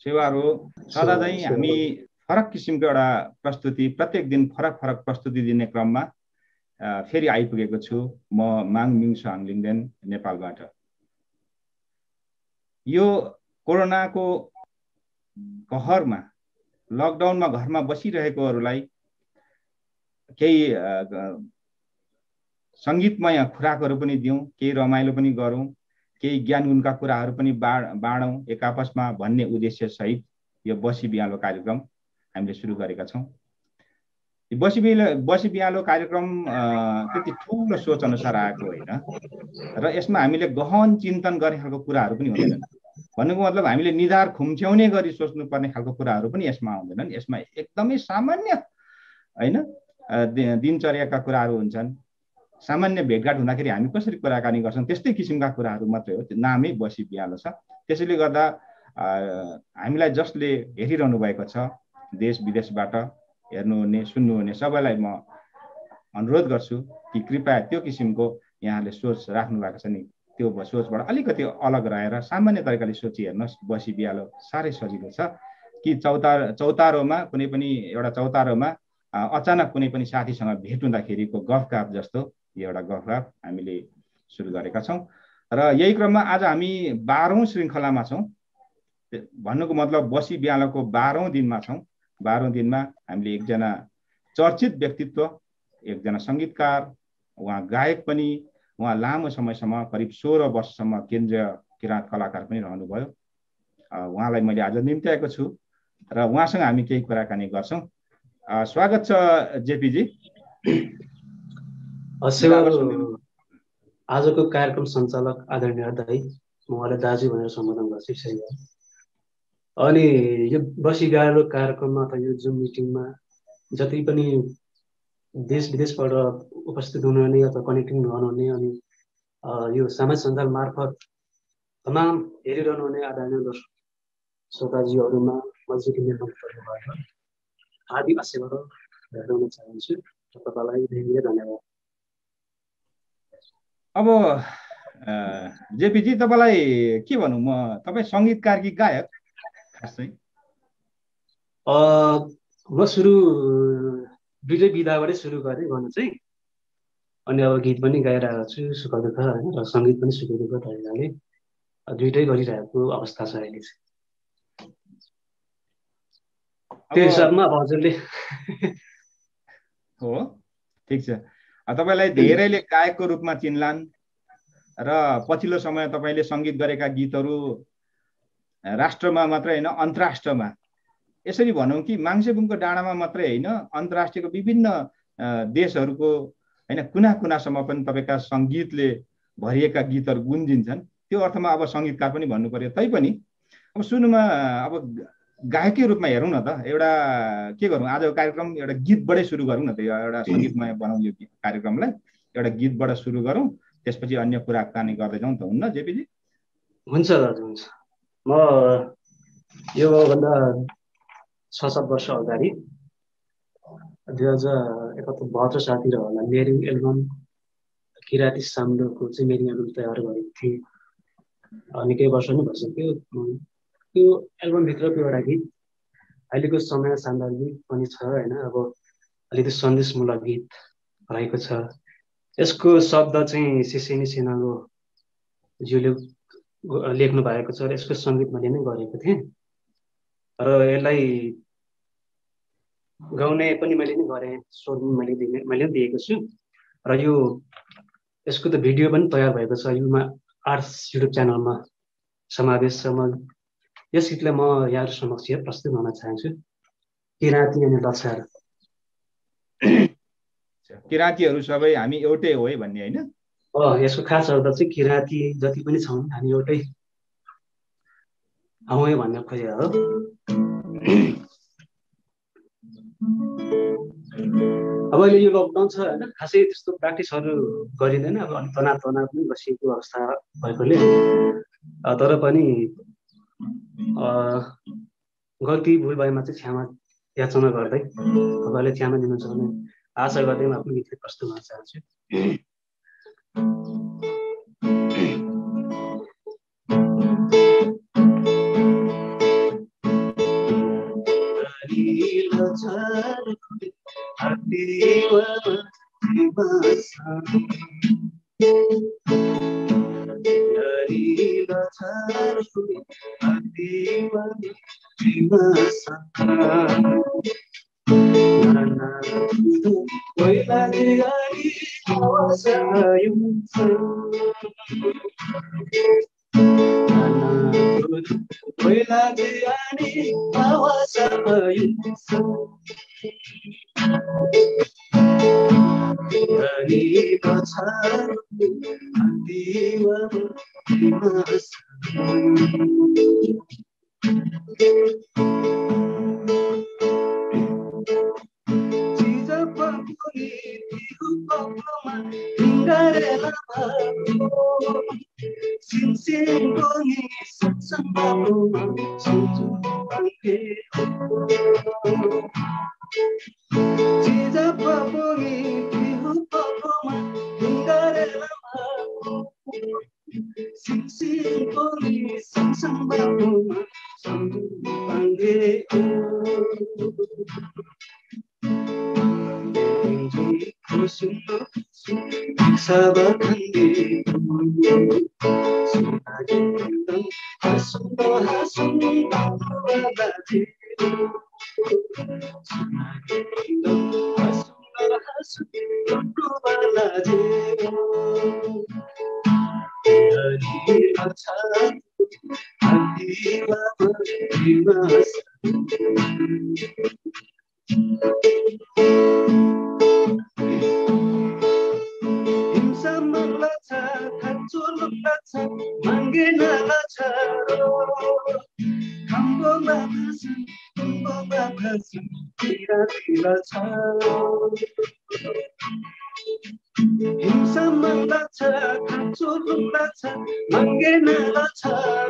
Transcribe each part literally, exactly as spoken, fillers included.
सेवा हो सदा चाहिँ हामी फरक किसिमको एउटा प्रस्तुति प्रत्येक दिन फरक फरक प्रस्तुति दिने क्रममा फेरि आइपुगेको छु म माङ मिङसु हाङलिङदेन नेपालबाट। यो कोरोनाको कहरमा लकडाउनमा घरमा बसिरहेकोहरूलाई केही संगीतमय खुराकहरू पनि दिउँ, केही रमाइलो पनि गरौँ, केही ज्ञान गुणका कुराहरू पनि बाँडौँ एक आपसमा भन्ने उद्देश्य सहित यो बसी बिहालो कार्यक्रम हामीले सुरु गरेका छौँ। बसी बिहालो बसी बिहालो कार्यक्रम त्यति ठुलो सोच अनुसार आएको होइन र यसमा हामीले गहन चिन्तन गर्ने खालको कुराहरू पनि हुँदैनन्। भन्नुको मतलब हामीले निधार खुम्च्याउने गरी सोच्नुपर्ने खालको कुराहरू पनि यसमा आउँदैनन्। यसमा एकदमै सामान्य होइन दिनचर्याका कुराहरू हुन्छन्। सामान्य भेटघाट हुँदाखेरि हामी कसरी कुराकानी गर्छौँ त्यस्तै किसिमका कुराहरू मात्रै हो। नामै बसी बिहालो छ। त्यसैले गर्दा हामीलाई जसले हेरिरहनु भएको छ देश विदेशबाट हेर्नुहुने सुन्नुहुने सबैलाई म अनुरोध गर्छु कि कृपया त्यो किसिमको यहाँले सोच राख्नु भएको छ नि त्यो सोचबाट अलिकति अलग रहेर सामान्य तरिकाले सोची हेर्नुहोस्। बसी बिहालो साह्रै सजिलो छ कि चौतार चौतारोमा कुनै पनि एउटा चौतारोमा अचानक कुनै पनि साथीसँग भेट हुँदाखेरिको गफगाफ जस्तो यो एउटा गफगाफ हामीले सुरु गरेका छौँ र यही क्रममा आज हामी बाह्रौँ श्रृङ्खलामा छौँ। भन्नुको मतलब बसी बिहालोको बाह्रौँ दिनमा छौँ। बाह्रौँ दिनमा हामीले एकजना चर्चित व्यक्तित्व, एकजना सङ्गीतकार, उहाँ गायक पनि, उहाँ लामो समयसम्म करिब सोह्र वर्षसम्म केन्द्रीय किराँत कलाकार पनि रहनुभयो। उहाँलाई मैले आज निम्त्याएको छु र उहाँसँग हामी केही कुराकानी गर्छौँ। स्वागत छ जेपीजी। आजको कार्यक्रम सञ्चालक आदरणीय दाइ, म उहाँलाई दाजु भनेर सम्बोधन गर्छु। सही हो। अनि यो बसी बिहालो कार्यक्रममा त यो जुम मिटिङमा जति पनि देश विदेशबाट उपस्थित हुनुहुने अथवा कनेक्टिङ रहनुहुने अनि यो सामाजिक सञ्जाल मार्फत तमाम हेरिरहनुहुने आदरणीय दर्शक श्रोताजीहरूमा मल्जिटी निर्माण आदि आशयबाट हेर्न चाहन्छु। तपाईँलाई धेरै धन्यवाद। अब जेपीजी तपाईँलाई के भनौँ, म तपाईँ सङ्गीतकार कि गायक? खासै म सुरु दुईटै विधाबाटै सुरु गरेँ गर्नु चाहिँ। अनि अब गीत पनि गाइरहेको छु सुख दुःख होइन, र सङ्गीत पनि सुख दुःख तरिकाले दुइटै गरिरहेको अवस्था छ अहिले चाहिँ। त्यो हिसाबमा अब हजुरले हो ठिक छ। तपाईँलाई धेरैले गायकको रूपमा चिन्लान् र पछिल्लो समय तपाईँले सङ्गीत गरेका गीतहरू राष्ट्रमा मात्रै होइन अन्तर्राष्ट्रमा, यसरी भनौँ कि माङ्सेबुङको डाँडामा मात्रै होइन अन्तर्राष्ट्रियको विभिन्न देशहरूको होइन कुना कुनासम्म पनि तपाईँका सङ्गीतले भरिएका गीतहरू गुन्जिन्छन्। त्यो अर्थमा अब सङ्गीतकार पनि भन्नु पर्यो। तैपनि अब सुन्नुमा अब गायकै रूपमा हेरौँ न त, एउटा के गरौँ आजको कार्यक्रम एउटा गीतबाटै सुरु गरौँ न त। एउटा सङ्गीतमय बनाउँ यो कार्यक्रमलाई, एउटा गीतबाट सुरु गरौँ, त्यसपछि अन्य कुराकानी गर्दै जाउँ त, हुन्न जेपीजी? हुन्छ दाजु, हुन्छ। म योभन्दा छ सात वर्ष अगाडि दुई हजार एकहत्तर बहत्तर सालतिर होला मेरिङ एल्बम किराँती साम्लोको चाहिँ मेरिङ एल्बम तयार गरेको थिएँ। निकै वर्ष नै भइसक्यो। त्यो एल्बमभित्रको एउटा गीत अहिलेको समय सान्दर्भिक पनि छ होइन, अब अलिकति सन्देशमूलक गीत रहेको छ। यसको शब्द चाहिँ सिसेनी सेनाको ज्यूले लेख्नु भएको छ र यसको सङ्गीत मैले नै गरेको थिएँ र यसलाई गाउने पनि मैले नै गरेँ, स्वर पनि मैले दिने मैले पनि दिएको छु र यो यसको त भिडियो पनि तयार भएको छ, युमा आर्ट्स युट्युब च्यानलमा समावेश छ। म यस गीतलाई म यहाँहरू समक्ष प्रस्तुत गर्न चाहन्छु। किराँती अनि लछार। किराँतीहरू सबै हामी एउटै हो है भन्ने होइन? अँ, यसको खास अर्थ चाहिँ किराँती जति पनि छौँ हामी एउटै हौ है भन्न खोजे हो। अब अहिले यो लकडाउन छ होइन, खासै त्यस्तो प्र्याक्टिसहरू गरिँदैन। अब अलिक तनाव तनाव पनि बसिएको अवस्था भएकोले तर पनि गल्ती भुल भएमा चाहिँ क्षमा याचना गर्दै तपाईँले क्षमा दिनुहुन्छ भने आशा गर्दै म आफ्नो गीत प्रस्तुत गर्न चाहन्छु। छरुले हात्तीमा हरिलो छरुले हात्तीमा नाना पहिला दिगारी आवासयुन्छ नाना पहिला दिगारी आवासयुन्छ हरिलो छरुले हात्तीमा चिज पपुनी तिहु पपुमा हिँडेला भयो सिमसिम बोनी सत्सङ बाबुमा सुन्छु भन्थे चिज पपुनी तिहु पपुमा हिँडेला भयो सिमसिम बोनी सत्सङ बाबुमा सुन्छु भन्थे Sabakandi Sunagindam Hasundo Hasundam Balaji Sunagindam Hasundo Hasundam Balaji Hari Achha Adiva Dimas Himsamalacha, Katululacha, Manginalacha, Kambo Mabasa, Kambo Mabasa, Tira Tilacha. Himsamalacha, Katululacha, Manginalacha,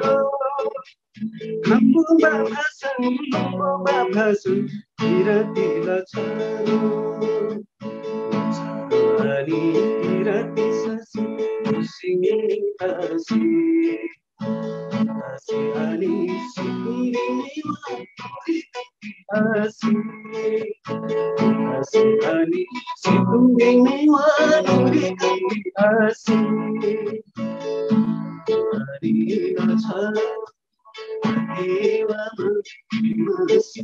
Kambo Mabasa, Kambo Mabasa, Tira Tilacha. Ani irati sasi singi asi asi ani singi asi asi ani singi ani asi ani acha dewa mas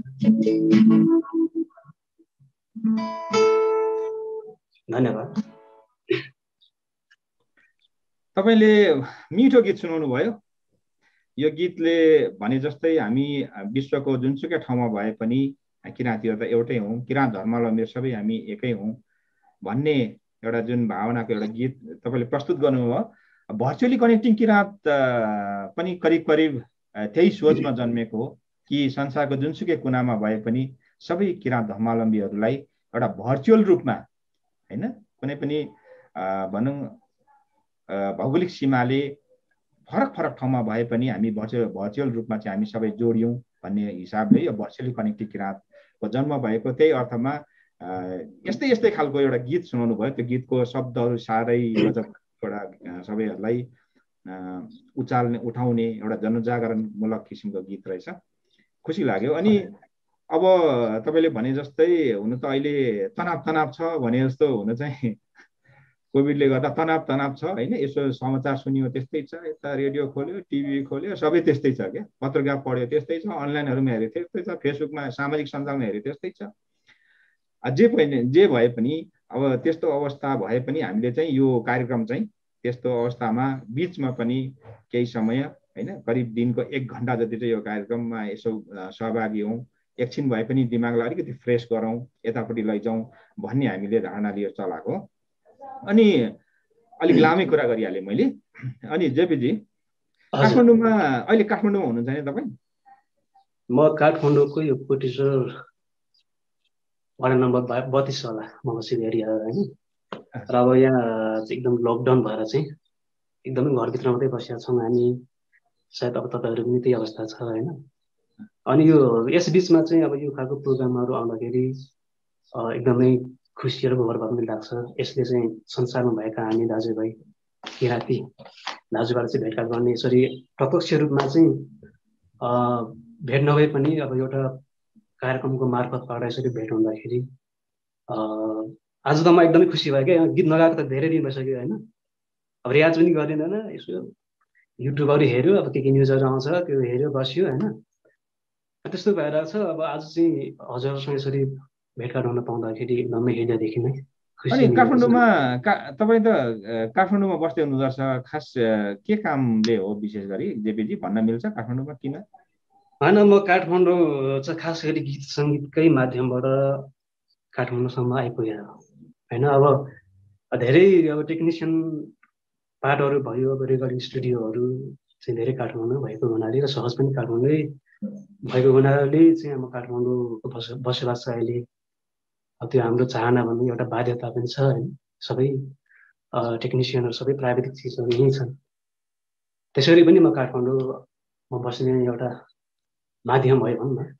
धन्यवाद। तपाईले मिठो गीत सुनाउनु भयो। यो गीतले भने जस्तै हामी विश्वको जुनसुकै ठाउँमा भए पनि किराँतीहरु त एउटै हौं, किराँत धर्मावलम्बी सबै हामी एकै हौं भन्ने एउटा जुन भावनाको एउटा गीत तपाईले प्रस्तुत गर्नुभयो। भर्चुअली कनेक्टिङ किराँत पनि करिब करिब त्यही सोचमा जन्मेको हो कि संसारको जुनसुकै कुनामा भए पनि सबै किराँत धर्मावलम्बीहरुलाई एउटा भर्चुअल रूपमा हैन कुनै पनि भनौं भौगोलिक सीमाले फरक फरक ठाउँमा भए पनि हामी भर्चुअल भर्चुअल रूपमा चाहिँ हामी सबै जोडियौं भन्ने हिसाबले यो भर्चुअली कनेक्टिङ किराँतको जन्म भएको त्यही अर्थमा यस्तै यस्तै खालको एउटा गीत सुनाउनु भयो। त्यो गीतको शब्दहरु सारै गजब एउटा सबैहरुलाई उचाल्ने उठाउने एउटा जनजागरणमूलक किसिमको गीत रहेछ। खुसी लाग्यो। अनि अब तपाईले भने जस्तै हुन त अहिले तनाव तनाव छ भने जस्तो हुन चाहिँ कोभिडले गर्दा तनाव तनाव छ हैन। यसो समाचार सुनियो त्यस्तै छ, यता रेडियो खोल्यो, टिभी खोल्यो, सबै त्यस्तै छ के। पत्रकार पढ्यो त्यस्तै छ, अनलाइनहरुमा हेर्यो त्यस्तै छ, फेसबुकमा सामाजिक सञ्जालमा हेर्यो त्यस्तै छ। जे पनि जे भए पनि अब त्यस्तो अवस्था भए पनि हामीले चाहिँ यो कार्यक्रम चाहिँ त्यस्तो अवस्थामा बीचमा पनि केही समय हैन करिब दिनको एक घण्टा जति चाहिँ यो कार्यक्रममा यसो सहभागी हौं, एकछिन भए पनि दिमागलाई अलिकति फ्रेश गरौं, यतापट्टि लैजाउँ भन्ने हामीले धारणा लिएर चलाको। अनि अलिक लामै कुरा गरिहालेँ मैले। अनि जेपीजी काठमाडौँमा अहिले काठमाडौँमा हुनुहुन्छ नि तपाई? म काठमाडौँको यो कोटेश्वर वार्ड नम्बर बत्तीस होला मङ्गलसिर एरिया हैन। र अब यहाँ एकदम लकडाउन भएर चाहिँ एकदमै घरभित्र मात्रै बसेका छौँ हामी। सायद अब तपाईहरु पनि त्यही अवस्था छ हैन। अनि यो यस बीचमा चाहिँ अब यो खालको प्रोग्रामहरु आउँदाखेरि एकदमै खुसी र गर्व पनि लाग्छ। यसले चाहिँ संसारमा भएका हामी दाजुभाइ किराँती दाजुभाइलाई चाहिँ भेटघाट गर्ने, यसरी प्रत्यक्ष रूपमा चाहिँ भेट नभए पनि अब एउटा कार्यक्रमको मार्फतबाट यसरी भेट हुँदाखेरि आज त म एकदमै खुसी भएँ क्या। गीत नगाएको त धेरै दिन भइसक्यो होइन। अब रियाज पनि गरिँदैन, यसो युट्युबहरू हेऱ्यो, अब के के न्युजहरू आउँछ त्यो हेऱ्यो बस्यो होइन। त्यस्तो भइरहेको छ। अब आज चाहिँ हजुरहरूसँग यसरी भेटघाट हुन पाउँदाखेरि एकदमै हृदयदेखि नै अनि काठमाडौँमा का तपाईँ त काठमाडौँमा बस्दै हुनुहुन्छ, खास के कामले हो विशेष गरी जेपीजी भन्न मिल्छ? काठमाडौँमा किन? होइन, म काठमाडौँ चाहिँ खास गरी गीत सङ्गीतकै माध्यमबाट काठमाडौँसम्म आइपुगेर होइन। अब धेरै अब टेक्निसियन पार्टहरू भयो, अब रेकर्डिङ स्टुडियोहरू चाहिँ धेरै काठमाडौँ भएको हुनाले र सहज पनि काठमाडौँ भएको हुनाले चाहिँ अब काठमाडौँको बस बसोबास छ अहिले। अब त्यो हाम्रो चाहना भन्ने एउटा बाध्यता पनि छ होइन। सबै टेक्निसियनहरू सबै प्राविधिक चिजहरू यहीँ छन्। त्यसरी पनि म काठमाडौँमा बस्ने एउटा माध्यम भयो भनौँ न।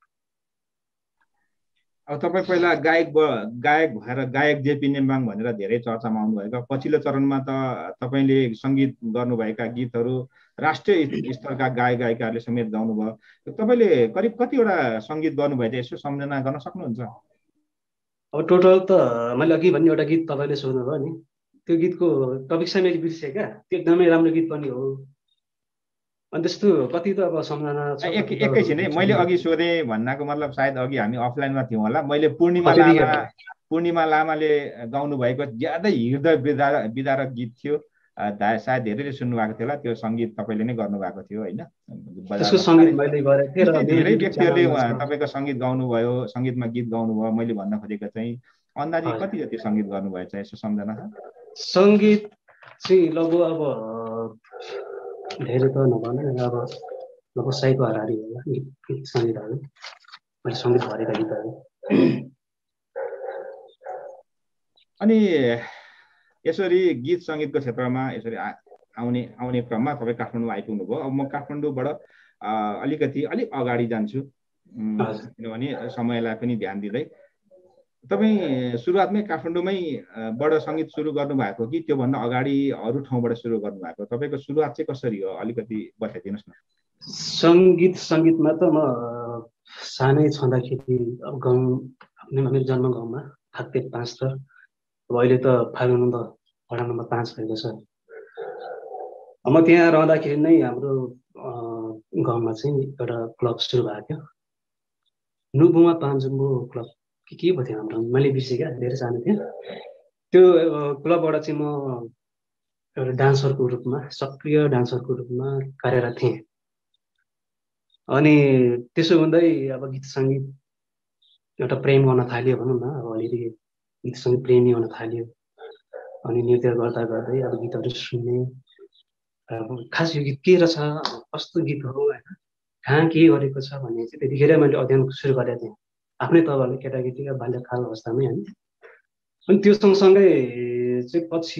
अब तपाईँ पहिला गायक गायक भएर गायक जेपी नेम्बाङ भनेर धेरै चर्चामा आउनुभएको, पछिल्लो चरणमा त तपाईँले सङ्गीत गर्नुभएका गीतहरू राष्ट्रिय स्तरका गायक गायिकाहरूले समेत गाउनुभयो। तपाईँले करिब कतिवटा सङ्गीत गर्नुभएको यसो सम्झना गर्न सक्नुहुन्छ? अब टोटल त मैले अघि भन्ने एउटा गीत तपाईँले सोध्नुभयो नि, त्यो गीतको टपिक चाहिँ मैले बिर्सेँ क्या। त्यो एकदमै राम्रो गीत पनि हो। अनि त्यस्तो कति त अब सम्झना छ। एकैछिन है, मैले अघि सोधेँ भन्नाको मतलब सायद अघि हामी अफलाइनमा थियौँ होला। मैले पूर्णिमा लामा पूर्णिमा लामाले गाउनु भएको ज्यादै हृदय विदारक गीत थियो, सायद धेरैले सुन्नु भएको थियो होला। त्यो सङ्गीत तपाईँले नै गर्नुभएको थियो होइन? त्यसको सङ्गीत मैले गरेको थिएँ र धेरै व्यक्तिहरूले तपाईँको सङ्गीत गाउनुभयो, सङ्गीतमा गीत गाउनुभयो। मैले भन्न खोजेको चाहिँ अन्दाजी कति जति सङ्गीत गर्नुभएछ यसो सम्झना छ? सङ्गीत चाहिँ लगभग अब धेरै त नभने अब लगभग सयको हाराहारी होला गीत सङ्गीतहरू, मैले सङ्गीत भरेका गीतहरू। अनि यसरी गीत सङ्गीतको क्षेत्रमा यसरी आउने आउने क्रममा तपाईँ काठमाडौँ आइपुग्नु भयो। अब म काठमाडौँबाट अलिकति अलिक अगाडि जान्छु, किनभने समयलाई पनि ध्यान दिँदै। तपाईँ सुरुवातमै काठमाडौँमै बाट सङ्गीत सुरु गर्नुभएको कि त्योभन्दा अगाडि अरू ठाउँबाट सुरु गर्नुभएको? तपाईँको सुरुवात चाहिँ कसरी हो अलिकति बताइदिनुहोस् न। सङ्गीत सङ्गीतमा त म सानै छँदाखेरि अब गाउँ मेरो जन्म गाउँमा फाक्ते पाँच थर, अब अहिले त फागुन त वडा नम्बर पाँच भएको छ। म त्यहाँ रहँदाखेरि नै हाम्रो गाउँमा चाहिँ एउटा क्लब सुरु भएको थियो, नुबुमा पाँचजुम्बो क्लब के के पो थियो हाम्रो, मैले बिर्सेँ क्या, धेरै सानो थियो। त्यो क्लबबाट चाहिँ म एउटा डान्सरको रूपमा, सक्रिय डान्सरको रूपमा कार्यरत थिएँ। अनि त्यसो हुँदै अब गीत सङ्गीत एउटा प्रेम गर्न थाल्यो भनौँ न। अब अलिअलि गीत सङ्गीत प्रेमी हुन थाल्यो। अनि नृत्य गर्दा गर्दै अब गीतहरू सुन्ने, अब खास यो गीत के रहेछ, कस्तो गीत हो होइन, कहाँ के गरेको छ भन्ने चाहिँ त्यतिखेर मैले अध्ययन सुरु गरेको थिएँ आफ्नै तवरले, केटाकेटीका बाल्यकाल अवस्थामै होइन। अनि त्यो सँगसँगै चाहिँ पछि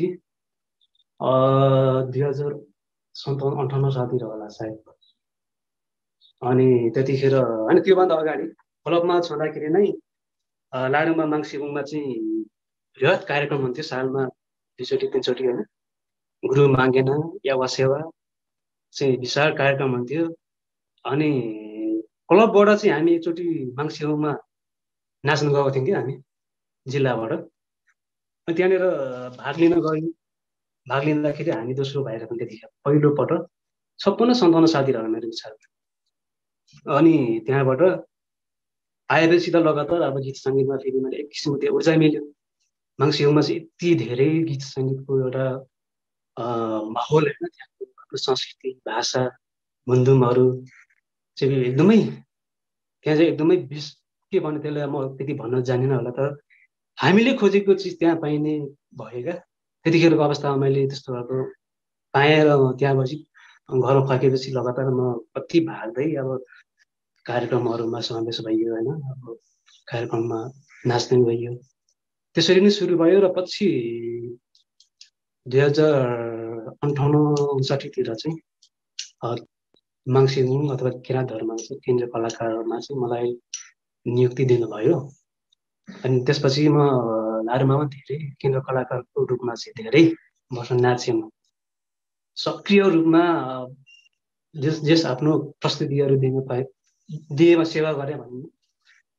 दुई हजार सन्ताउन्न अन्ठाउन्न सालतिर होला सायद। अनि त्यतिखेर होइन, त्योभन्दा अगाडि क्लबमा छँदाखेरि नै लाडुङमा माङसिबुङमा चाहिँ बृहत कार्यक्रम हुन्थ्यो सालमा दुईचोटि तिनचोटि होइन। गुरु मागेन या वसेवा चाहिँ विशाल कार्यक्रम हुन्थ्यो। अनि क्लबबाट चाहिँ हामी एकचोटि माङसिबुङमा नाच्न गएको थियौँ कि हामी जिल्लाबाट। अनि त्यहाँनिर भाग लिन गयौँ। भाग लिँदाखेरि हामी दोस्रो भएर पनि त्यतिखेर पहिलोपटक छप्पन्न सन्ताउन्न सालतिर होला मेरो विचार। अनि त्यहाँबाट आएपछि त लगातार अब गीत सङ्गीतमा फेरि मैले एक किसिमको त्यो ऊर्जा मिल्यो। माङसिबुङमा चाहिँ यति धेरै गीत सङ्गीतको एउटा माहौल होइन, त्यहाँको संस्कृति भाषा मुन्धुमहरू चाहिँ एकदमै, त्यहाँ चाहिँ एकदमै विश के भन्ने त्यसलाई म त्यति भन्न जानिनँ होला, तर हामीले खोजेको चिज त्यहाँ पाइने भयो क्या। त्यतिखेरको अवस्थामा मैले त्यस्तो खालको पाएँ र त्यहाँ बसी घरमा फर्केपछि लगातार म कति भाग्दै अब कार्यक्रमहरूमा समावेश भइयो होइन। अब कार्यक्रममा नाच्ने भइयो, त्यसरी नै सुरु भयो। र पछि दुई हजार अन्ठाउन्न उन्साठीतिर चाहिँ माङसिबुङ अथवा किराँतधर्ममा चाहिँ केन्द्रीय कलाकारमा चाहिँ मलाई नियुक्ति दिनुभयो। अनि त्यसपछि म लाडुङमा धेरै केन्द्र कलाकारको रूपमा चाहिँ धेरै वर्ष नाचेँ। म सक्रिय रूपमा जस जस आफ्नो प्रस्तुतिहरू दिन पाएँ, दिएमा सेवा गरेँ भन्ने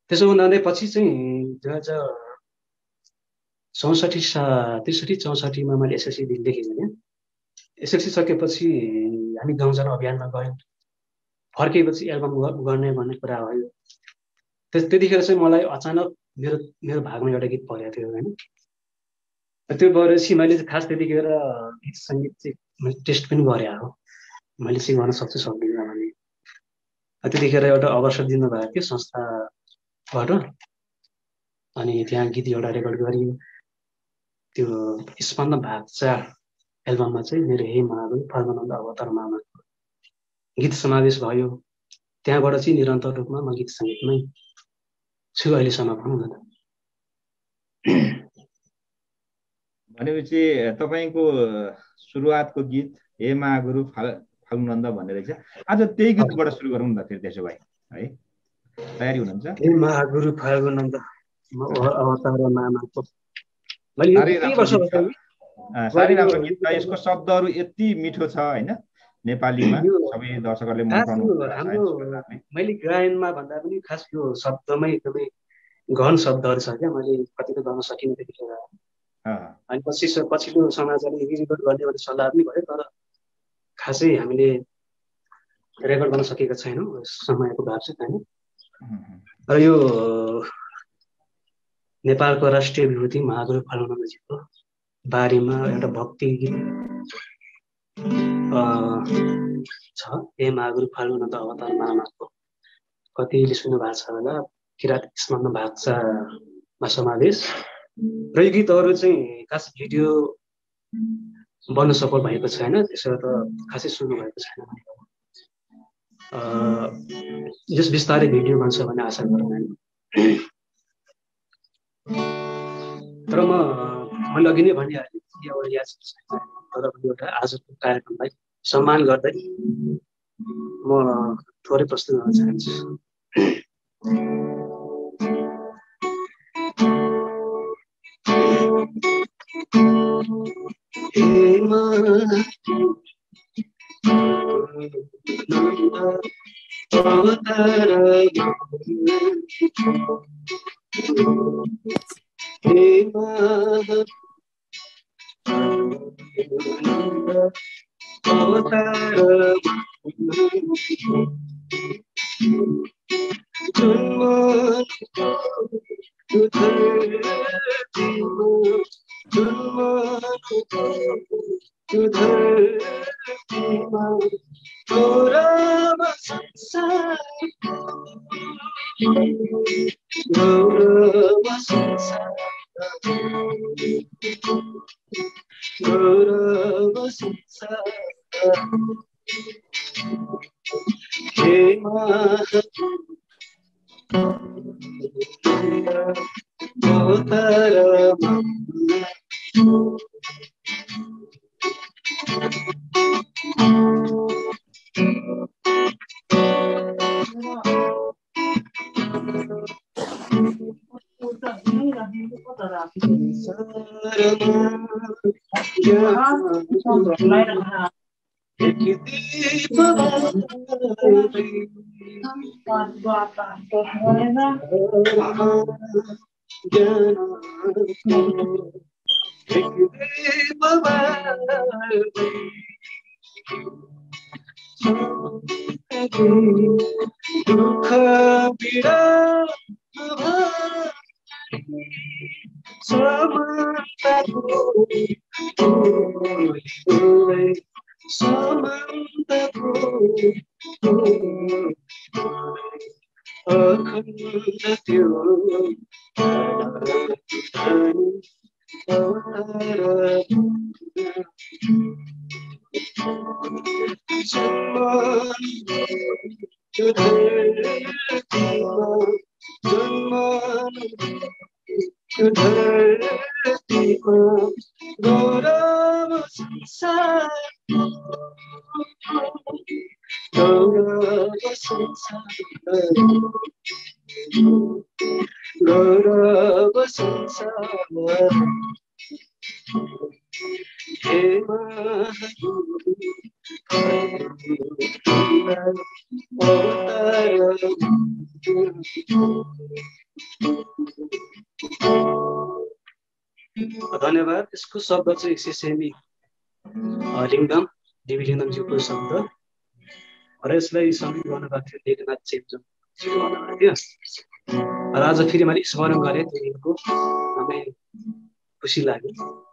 त्यसो हुनाले पछि चाहिँ दुई हजार चौसठी सा त्रिसठी चौसठीमा मैले एसएलसी दिनदेखि भने एसएलसी सकेपछि हामी गाउँ जान अभियानमा गयौँ। फर्केपछि एल्बम गर्ने भन्ने कुरा भयो। त्यस त्यतिखेर चाहिँ मलाई अचानक मेरो मेरो भागमा एउटा गीत परेको थियो होइन। त्यो भएपछि मैले खास त्यतिखेर गीत सङ्गीत चाहिँ टेस्ट पनि गरे हो, मैले चाहिँ गर्न सक्छु सक्दिनँ भने। त्यतिखेर एउटा अवसर दिनुभएको थियो संस्थाबाट, अनि त्यहाँ गीत एउटा रेकर्ड गरियो। त्यो स्पन्दन भाग चार एल्बममा चाहिँ मेरो हे महागुरु फल्गुनन्द अवतार मामा गीत समावेश भयो। त्यहाँबाट चाहिँ निरन्तर रूपमा म गीत सङ्गीतमै छु अहिलेसम्म भनौँ न। भनेपछि तपाईँको सुरुवातको गीत हे महागुरु फल्गुनन्द भन्ने रहेछ। आज त्यही गीतबाट सुरु गरौँ न फेरि त्यसो भए है, तयारी हुनुहुन्छ? हे महागुरु फल्गुनन्द अवतार मामाको मैले यति वर्ष भयो। साह्रै राम्रो गीत छ। यसको शब्दहरू यति मिठो छ होइन, नेपालीमा सबै दर्शकहरूले मन पराउनुहुन्छ। मैले गायनमा भन्दा पनि खास यो शब्दमै एकदमै गहन शब्दहरू छ क्या, मैले कति त गर्न सकिनँ त्यतिखेर। अनि पछि पछिल्लो समाजले रिकर्ड गर्ने भन्ने सल्लाह पनि भयो, तर खासै हामीले रेकर्ड गर्न सकेका छैनौँ समयको भाव चाहिँ होइन। र यो नेपालको राष्ट्रिय विभूति महागुरु फल्गुनन्दजीको बारेमा एउटा भक्ति गीत छ, हे महागुरु फल्गुनन्द अवतार मामाको। कतिले सुन्नु भएको छ होला, किरात स्मरण भाग चारमा समावेश। र यो गीतहरू चाहिँ खास भिडियो बन्न सफल भएको छैन, त्यसो त खासै सुन्नु भएको छैन। जस बिस्तारै भिडियो बन्छ भन्ने आशा गरौँ होइन। तर म मैले अघि नै भनिहालेँ एउटा याद छैन, तर पनि एउटा आजको कार्यक्रमलाई सम्मान गर्दै म थोरै प्रस्तुत गर्न चाहन्छु। धन्यवाद। यसको शब्द चाहिँ सेसेमी लिङ्गम, डिबी लिङ्गमज्यूको शब्द र यसलाई सङ्गीत गर्नुभएको थियो लेखनाथ चेम्जोङज्यूले गर्नुभएको थियो र आज फेरि मैले स्मरण गरेँ त्यो गीतको, एकदमै खुसी लाग्यो।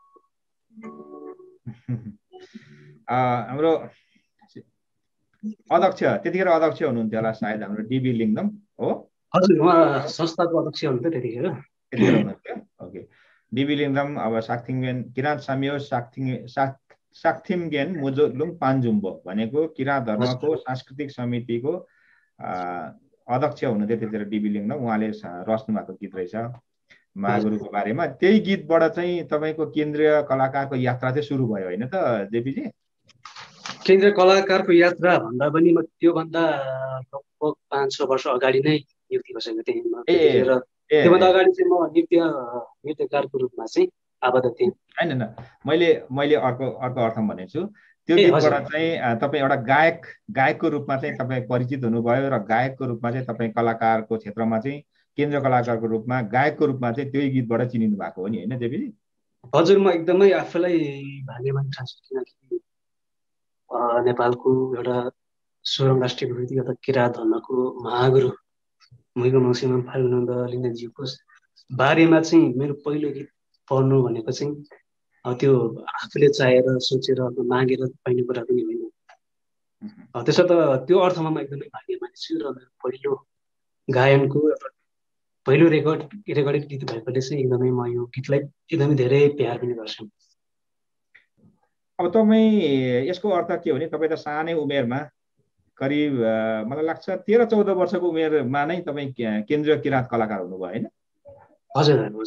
हाम्रो अध्यक्ष त्यतिखेर अध्यक्ष हुनुहुन्थ्यो होला सायद हाम्रो डिबी लिङ्गम हो? हजुर, उहाँ संस्थाको अध्यक्ष हुनुहुन्थ्यो त्यतिखेर। त्यतिखेर हुनुहुन्थ्यो। ओके, डिबी लिङ्गम अब साक्थिङगेन किराँत साम्यो साक्थिङ साक साक्थिमगेन मुजोलुङ पान्जुम्बो भनेको किराँत धर्मको सांस्कृतिक समितिको अध्यक्ष हुनुहुन्थ्यो त्यतिखेर डिबी लिङ्गम। उहाँले रच्नु भएको गीत रहेछ महागुरुको बारेमा। त्यही गीतबाट चाहिँ तपाईँको केन्द्रीय कलाकारको यात्रा चाहिँ सुरु भयो होइन त जेपीजी? केन्द्रीय कलाकारको यात्रा भन्दा पनि म त्योभन्दा लगभग पाँच छ वर्ष अगाडि नै नियुक्ति बसेको थिएँ। त्योभन्दा अगाडि चाहिँ म नृत्य नृत्यकारको रूपमा चाहिँ आबद्ध थिएँ। होइन होइन, मैले मैले अर्को अर्को अर्थमा भनेको छु। त्यो गीतबाट चाहिँ तपाईँ एउटा गायक गायकको रूपमा चाहिँ तपाईँ परिचित हुनुभयो र गायकको रूपमा चाहिँ तपाईँ कलाकारको क्षेत्रमा चाहिँ केन्द्रीय कलाकारको रूपमा गायकको रूपमा चाहिँ त्यही गीतबाट चिनिनु भएको हो नि होइन जेपीजी? हजुर, म एकदमै आफूलाई भाग्यवान ठान्छु, किनकि नेपालको एउटा सोह्रौँ राष्ट्रिय विभूति अथवा किराँत धर्मको महागुरु मुइगो मङसिमाम फाल्गुनन्द लिङ्गदेनज्यूको बारेमा चाहिँ मेरो पहिलो गीत पढ्नु भनेको चाहिँ त्यो आफूले चाहेर सोचेर मागेर पाइने कुरा पनि होइन। त्यसो त त्यो अर्थमा म एकदमै भाग्यमानी छु र मेरो पहिलो गायनको पहिलो रेकर्ड रेकर्डेड गीत भएकोले चाहिँ एकदमै म यो गीतलाई एकदमै धेरै प्यार पनि गर्छु। अब तपाईँ यसको अर्थ के हो भने तपाईँ त सानै उमेरमा करिब मलाई लाग्छ तेह्र चौध वर्षको उमेरमा नै तपाईँ केन्द्रीय किराँत कलाकार हुनुभयो होइन? हजुर हजुर।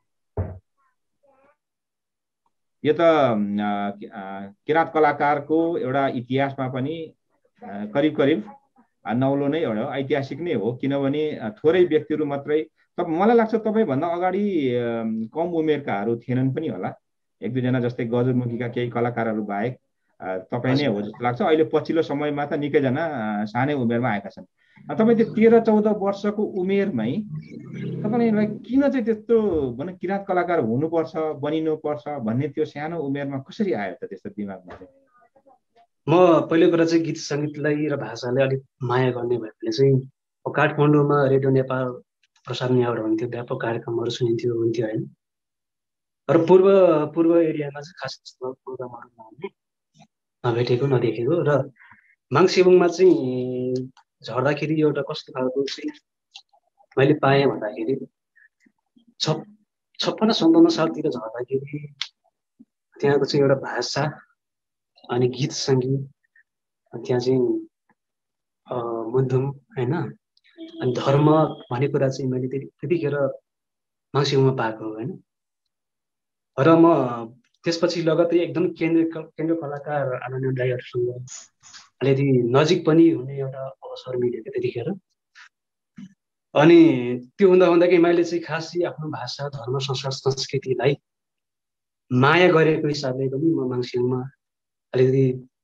यो त किराँत कलाकारको एउटा इतिहासमा पनि करिब करिब नौलो नै एउटा ऐतिहासिक नै हो, किनभने थोरै व्यक्तिहरू मात्रै त मलाई लाग्छ तपाईँभन्दा अगाडि कम उमेरकाहरू थिएनन् पनि होला, एक दुईजना जस्तै गजरमुखीका केही कलाकारहरू बाहेक तपाईँ नै हो जस्तो लाग्छ। अहिले पछिल्लो समयमा त निकैजना सानै उमेरमा आएका छन्। तपाईँ त्यो तेह्र चौध वर्षको उमेरमै तपाईँलाई किन चाहिँ त्यस्तो भनौँ किराँत कलाकार हुनुपर्छ बनिनुपर्छ भन्ने त्यो सानो उमेरमा कसरी आयो त त्यस्तो दिमागमा चाहिँ? म पहिलो कुरा चाहिँ गीत सङ्गीतलाई र भाषालाई अलिक माया गर्ने भएकोले चाहिँ काठमाडौँमा रेडियो नेपाल प्रसाद यहाँबाट हुन्थ्यो, व्यापक कार्यक्रमहरू सुनिन्थ्यो हुन्थ्यो होइन। र पूर्व पूर्व एरियामा चाहिँ खास प्रोग्रामहरू नहुने, नभेटेको नदेखेको र माङसेबुङमा चाहिँ झर्दाखेरि एउटा कस्तो खालको चाहिँ मैले पाएँ भन्दाखेरि छप छप्पन्न सन्ताउन्न सालतिर झर्दाखेरि त्यहाँको चाहिँ एउटा भाषा अनि गीत सङ्गीत त्यहाँ चाहिँ मुन्धुम होइन अनि धर्म भन्ने कुरा चाहिँ मैले त्यतिखेर माङसेबुङमा पाएको होइन। र म त्यसपछि लगत्तै एकदम केन्द्र केन्द्र कलाकार आदरणीय दाइहरूसँग अलिकति नजिक पनि हुने एउटा अवसर मिलेको त्यतिखेर। अनि त्यो हुँदा हुँदाखेरि मैले चाहिँ खासै आफ्नो भाषा धर्म संस्कार संस्कृतिलाई माया गरेको हिसाबले पनि म माङसेबुङमा अलिकति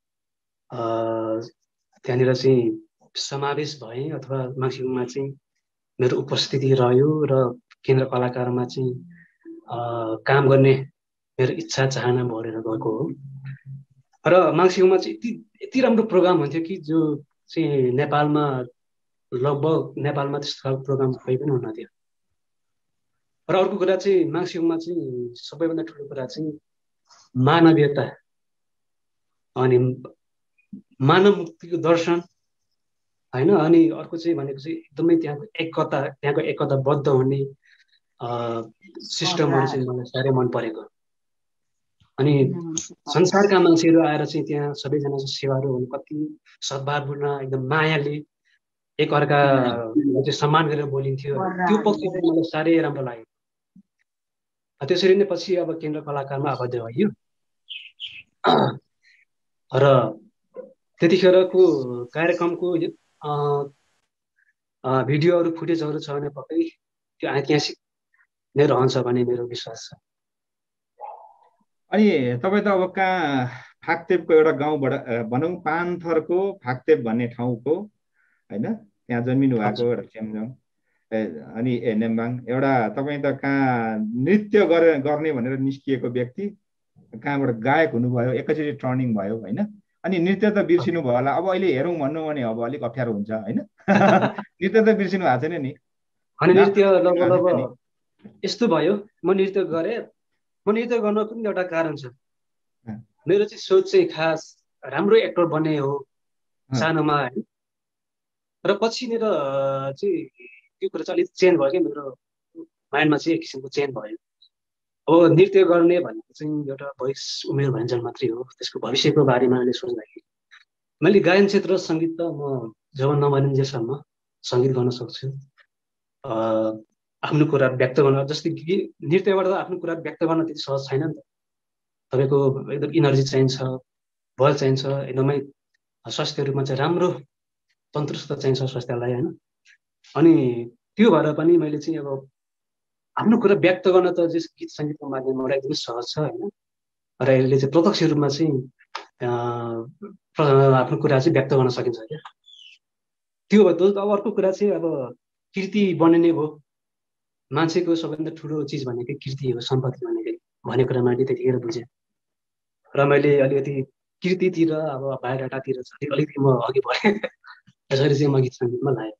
त्यहाँनिर चाहिँ समावेश भएँ अथवा माङसेबुङमा चाहिँ मेरो उपस्थिति रह्यो र केन्द्र कलाकारमा चाहिँ काम गर्ने मेरो इच्छा चाहना बढेर गएको हो। र माङसेबुङमा चाहिँ यति यति राम्रो प्रोग्राम हुन्थ्यो कि जो चाहिँ नेपालमा लगभग नेपालमा त्यस्तो खालको प्रोग्राम कोही पनि हुन थियो। र अर्को कुरा चाहिँ माङसेबुङमा चाहिँ सबैभन्दा ठुलो कुरा चाहिँ मानवीयता अनि मानव मुक्तिको दर्शन होइन। अनि अर्को चाहिँ भनेको चाहिँ एकदमै त्यहाँको एकता त्यहाँको एकताबद्ध हुने सिस्टमहरू चाहिँ मलाई साह्रै मन परेको। अनि संसारका मान्छेहरू आएर चाहिँ त्यहाँ सबैजना चाहिँ सेवाहरू हुनु कति सद्भावपूर्ण एकदम मायाले एकअर्का चाहिँ सम्मान गरेर बोलिन्थ्यो। त्यो पक्ष चाहिँ मलाई साह्रै राम्रो लाग्यो। त्यसरी नै पछि अब केन्द्र कलाकारमा आबद्ध भयो र त्यतिखेरको कार्यक्रमको भिडियोहरू फुटेजहरू छ भने पक्कै त्यो ऐतिहासिक नै रहन्छ भन्ने मेरो विश्वास छ। अनि तपाईँ त अब कहाँ फाक्तेपको एउटा गाउँबाट भनौँ पानथरको फाक्तेप भन्ने ठाउँको होइन त्यहाँ जन्मिनु भएको एउटा चेम्जोङ अनि ए नेम्बाङ एउटा तपाईँ त कहाँ नृत्य गरे गर्ने भनेर निस्किएको व्यक्ति कहाँबाट गायक हुनुभयो, एकैचोटि टर्निङ भयो होइन। अनि नृत्य त बिर्सिनु भयो होला, अब अहिले हेरौँ भन्नु भने अब अलिक अप्ठ्यारो हुन्छ होइन। नृत्य त बिर्सिनु भएको छैन नि? अनि नृत्य लगभग यस्तो भयो, म नृत्य गरेँ, म नृत्य गर्न पनि एउटा कारण छ। मेरो चाहिँ सोच चाहिँ खास राम्रो एक्टर बन्ने हो सानोमा होइन, र पछि मेरो चाहिँ त्यो कुरा चाहिँ अलिक चेन्ज भयो क्या, मेरो माइन्डमा चाहिँ एक किसिमको चेन्ज भयो। अब नृत्य गर्ने भनेको चाहिँ एउटा वयस उमेर भइन्जेल मात्रै हो, त्यसको भविष्यको बारेमा अहिले सोच्दाखेरि मैले गायन क्षेत्र सङ्गीत त म जब नबनिन्जेलसम्म सङ्गीत गर्न सक्छु। आफ्नो कुरा व्यक्त गर्न, जस्तै कि नृत्यबाट त आफ्नो कुरा व्यक्त गर्न त्यति सहज छैन नि त। तपाईँको एकदम इनर्जी चाहिन्छ, बल चाहिन्छ, एकदमै स्वास्थ्य रूपमा चाहिँ राम्रो तन्दुरुस्त चाहिन्छ स्वास्थ्यलाई होइन। अनि त्यो भएर पनि मैले चाहिँ अब आफ्नो कुरा व्यक्त गर्न त जस गीत सङ्गीतको माध्यमबाट एकदमै सहज छ होइन, र यसले चाहिँ प्रत्यक्ष रूपमा चाहिँ आफ्नो कुरा चाहिँ व्यक्त गर्न सकिन्छ क्या। त्यो भयो। अब अर्को कुरा चाहिँ अब कृति बनिने भयो। मान्छेको सबैभन्दा ठुलो चिज भनेकै कृति हो, सम्पत्ति भनेकै भन्ने कुरा मैले त्यतिखेर बुझेँ, र मैले अलिकति कृतितिर अब बायोडाटातिर चाहिँ अलिकति म अघि बढेँ। यसरी चाहिँ म गीत सङ्गीतमा लागेँ।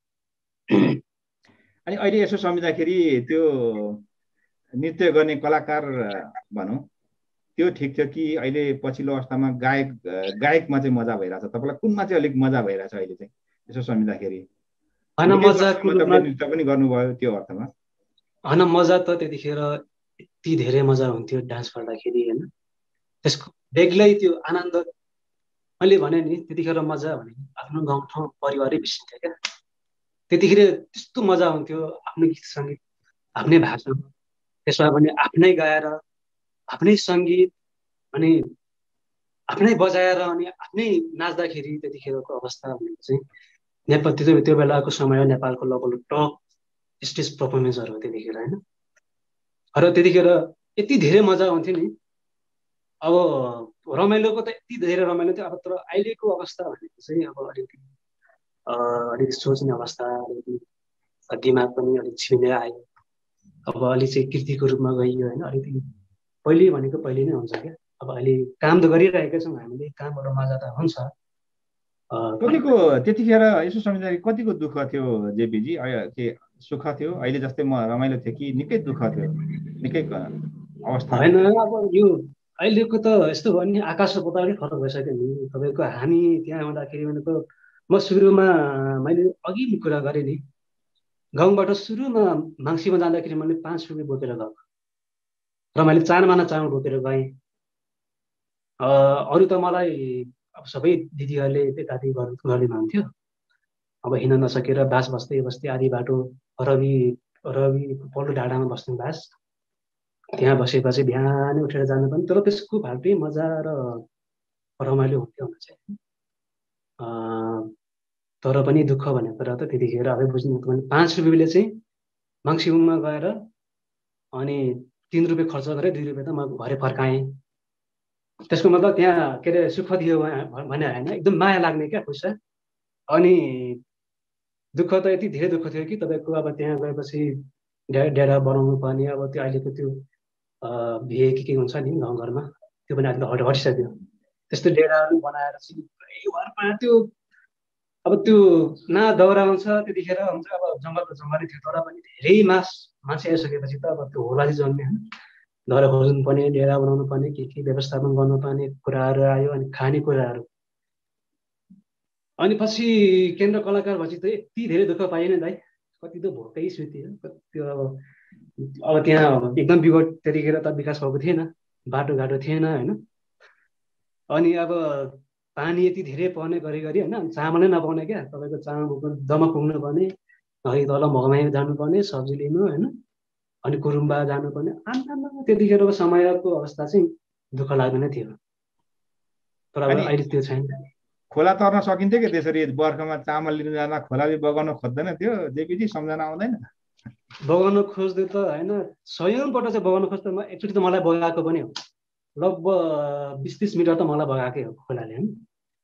अनि अहिले यसो सम्झिँदाखेरि त्यो नृत्य गर्ने कलाकार भनौँ त्यो ठिक थियो कि अहिले पछिल्लो अवस्थामा गायक गायकमा चाहिँ मजा भइरहेछ? तपाईँलाई कुनमा चाहिँ अलिक मजा भइरहेछ अहिले चाहिँ यसो सम्झिँदाखेरि? नृत्य पनि गर्नुभयो त्यो अर्थमा होइन, मजा त त्यतिखेर यति धेरै मजा हुन्थ्यो डान्स गर्दाखेरि होइन, त्यसको बेग्लै त्यो आनन्द। मैले भने नि त्यतिखेर मजा भने आफ्नो गाउँठाउँ परिवारै बिर्सिन्थ्यो क्या। त्यतिखेर त्यस्तो मजा हुन्थ्यो आफ्नो गीत सङ्गीत आफ्नै भाषामा, त्यसमा पनि आफ्नै गाएर आफ्नै सङ्गीत अनि आफ्नै बजाएर अनि आफ्नै नाच्दाखेरि त्यतिखेरको अवस्था भनेको चाहिँ नेपाल त्यो त्यो बेलाको समय नेपालको लगभग टप स्टेज पर्फर्मेन्सहरू हो त्यतिखेर होइन। र त्यतिखेर यति धेरै मजा आउँथ्यो नि। अब रमाइलोको त यति धेरै रमाइलो थियो। अब तर अहिलेको अवस्था भनेको चाहिँ अब अलिकति अलिकति सोच्ने अवस्था, अलिकति दिमाग पनि अलिक छिमेर आयो। अब अलिक चाहिँ कृतिको रूपमा गइयो होइन। अलिकति पहिले भनेको पहिले नै हुन्छ क्या। अब अहिले काम त गरिरहेका छौँ हामीले, कामबाट मजा त हुन्छ। कतिको त्यतिखेर यसो सम्झिँदाखेरि कतिको दुःख थियो जेपीजी? के सुख थियो? अहिले जस्तै म रमाइलो थियो कि निकै दुःख थियो, निकै अवस्था? होइन, अब यो अहिलेको त यस्तो भयो नि, आकाश र पतालकै फरक भइसक्यो नि। तपाईँको हामी त्यहाँ हुँदाखेरि भनेको म सुरुमा मैले अघि कुरा गरेँ नि, गाउँबाट सुरुमा माङ्सीमा जाँदाखेरि मैले पाँच रुपियाँ बोकेर गएको, र मैले चार माना चामल बोकेर गएँ। अरू त मलाई अब सबै दिदीहरूले त्यताति गर्ने हुन्थ्यो। अब हिँड्न नसकेर बास बस्दै बस्दै आधी बाटो रवि रवि पल्लो डाँडामा बस्ने बास, त्यहाँ बसेपछि बिहानै उठेर जानु पनि, तर त्यसको फाल्टै मजा र रमाइलो हुन्थ्यो हुन चाहिँ। तर पनि दुःख भनेको कुरा त त्यतिखेर अब बुझ्नु भने पाँच रुपियाँले चाहिँ माङ्सिङमा गएर अनि तिन रुपियाँ खर्च गरेँ, दुई रुपियाँ त म घरै फर्काएँ। त्यसको मतलब त्यहाँ के अरे सुख थियो भने होइन, एकदम माया लाग्ने क्या पैसा। अनि दुःख त यति धेरै दुःख थियो कि तपाईँको अब त्यहाँ गएपछि डे डेरा बनाउनु पर्ने, अब त्यो अहिलेको त्यो बिहे के के हुन्छ नि गाउँघरमा, त्यो पनि अहिले हट हटिसक्यो। त्यस्तो डेराहरू बनाएर चाहिँ वरपर त्यो अब त्यो न दाउरा हुन्छ त्यतिखेर हुन्छ, अब जङ्गलको जङ्गलै थियो, तर पनि धेरै मास मान्छे आइसकेपछि त अब त्यो होला चाहिँ जन्ने होइन। दाउरा खोज्नु पर्ने, डेरा बनाउनु पर्ने, के के व्यवस्थापन गर्नुपर्ने कुराहरू आयो। अनि खाने कुराहरू, अनि पछि केन्द्र कलाकार भएपछि त यति धेरै दुःख पाइएन दाइ, कति त भोकै सुत्यो त्यो। अब अब त्यहाँ एकदम विगत त्यतिखेर त विकास भएको थिएन, बाटोघाटो थिएन होइन। अनि अब पानी यति धेरै पर्ने गरी गरी होइन, चामलै नपाउने क्या। तपाईँको चामल दमा पुग्नु पर्ने, अघि तल मगमाई जानुपर्ने सब्जी लिनु होइन, अनि कुरुम्बा जानुपर्ने। आमा त्यतिखेरको समयको अवस्था चाहिँ दुःख लाग्दैन थियो। तर अब अहिले त्यो छैन। खोला तर्न सकिन्थ्यो कि त्यसरी बर्खामा चामल लिनु जाँदा खोलाले बगाउन खोज्दैन थियो जेपीजी? सम्झना आउँदैन? बगाउन खोज्दै त होइन, सयौँपल्ट चाहिँ बगाउन खोज्दा म एकचोटि त मलाई बगाएको पनि हो, लगभग बिस तिस मिटर त मलाई बगाएकै हो खोलाले होइन,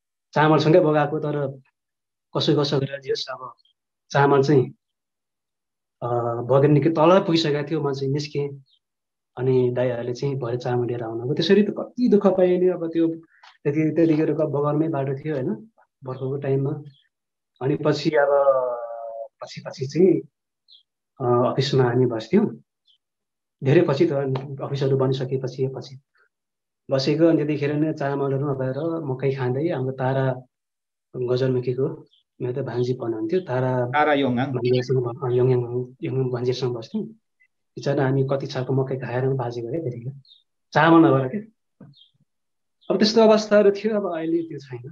चामलसँगै बगाएको। तर कसो कसो गरेर जेस् अब चामल चाहिँ बगेर निकै तल पुगिसकेको थियो। म चाहिँ निस्केँ अनि दाइहरूले चाहिँ भरे चामल लिएर आउनुभयो। त्यसरी त कति दुःख पाएँ नि। अब त्यो त्यति त्यतिखेरको बगरमै बाटो थियो होइन, बर्खाको टाइममा। अनि पछि अब पछि पछि चाहिँ अफिसमा हामी बस्थ्यौँ। धेरै पछि त अफिसहरू बनिसकेपछि पछि बसेको। अनि त्यतिखेर नै चामलहरू नपाएर मकै खाँदै हाम्रो तारा गजलमुखीको मेरो त भान्जी भन्नुहुन्थ्यो, तारा तारा योङाङ भान्जीसँग योङयाङ योङयाङ भान्जीसँग बस्थ्यौँ। बिचरा हामी कति छाको मकै खाएर बाजेको क्या त्यतिखेर, चामल नभएर क्या। अब त्यस्तो अवस्थाहरू थियो। अब अहिले त्यो छैन।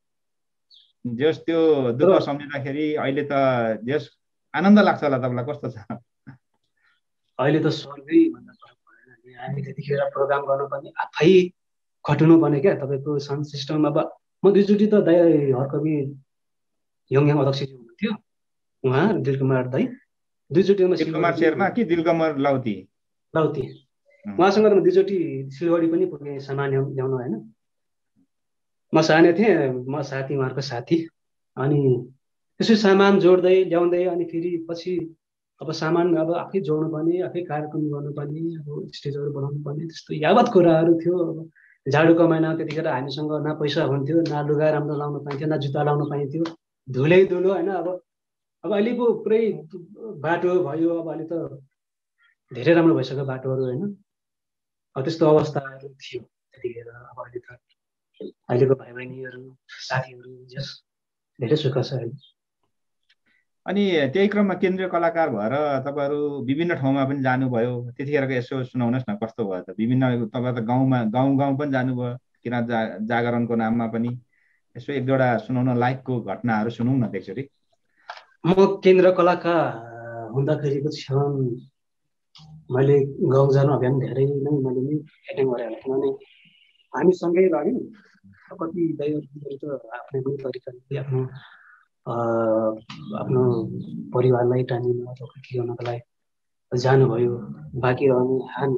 जस त्यो दुःख सम्झिँदाखेरि अहिले त जस आनन्द लाग्छ होला तपाईँलाई, कस्तो छ? अहिले त स्वर्गै भन्दा फरक भएन। हामी त्यतिखेर प्रोग्राम गर्नुपर्ने, आफै खट्नु पर्ने क्या। तपाईँको साउन्ड सिस्टम अब म दुईचोटि त दाइ हरकवि योङयाङ अध्यक्षजी हुनुहुन्थ्यो, उहाँ दिलकुमार दाइ दुईचोटि म दिलकुमार शेर्मा कि दिलकुमार लाउती लाउती उहाँसँग त म दुईचोटि सिलगढी पनि पुगेँ सामान ल्याउनु होइन। म सानो थिएँ, म साथी उहाँहरूको साथी। अनि त्यसै सामान जोड्दै ल्याउँदै अनि फेरि पछि अब सामान अब आफै जोड्नु पर्ने, आफै कार्यक्रम गर्नुपर्ने, अब स्टेजहरू बनाउनु पर्ने, त्यस्तो यावत कुराहरू थियो। अब जाडोको महिना त्यतिखेर हामीसँग न पैसा हुन्थ्यो, न लुगा राम्रो लाउनु पाइन्थ्यो, न जुत्ता लाउनु पाइन्थ्यो, धुलै धुलो होइन। अब अब अहिले पो पुरै बाटो भयो, अब अहिले त धेरै राम्रो भइसक्यो बाटोहरू होइन। अब त्यस्तो अवस्थाहरू थियो त्यतिखेर। अब अहिले त अहिलेको भाइ बहिनीहरू साथीहरू जस धेरै सुख छ अहिले। अनि त्यही क्रममा केन्द्रीय कलाकार भएर तपाईँहरू विभिन्न ठाउँमा पनि जानुभयो। त्यतिखेरको यसो सुनाउनुहोस् न, कस्तो भयो त? विभिन्न तपाईँ त गाउँमा गाउँ गाउँ पनि जानुभयो, किराँत जा जागरणको नाममा पनि। यसो एक दुईवटा सुनाउन लायकको घटनाहरू सुनौँ न त्यसरी। म केन्द्र कलाकार हुँदाखेरिको क्षण मैले गाउँ जानु अभियान धेरै नै मैले नै एटेन्ड गरेँ होला। किनभने हामी सँगै लाग्यौँ। कति दाइहरू त आफ्नै पनि तरिकाले आफ्नो आफ्नो परिवारलाई टानिन अथवा के गर्नको लागि जानुभयो। बाँकी रहने हामी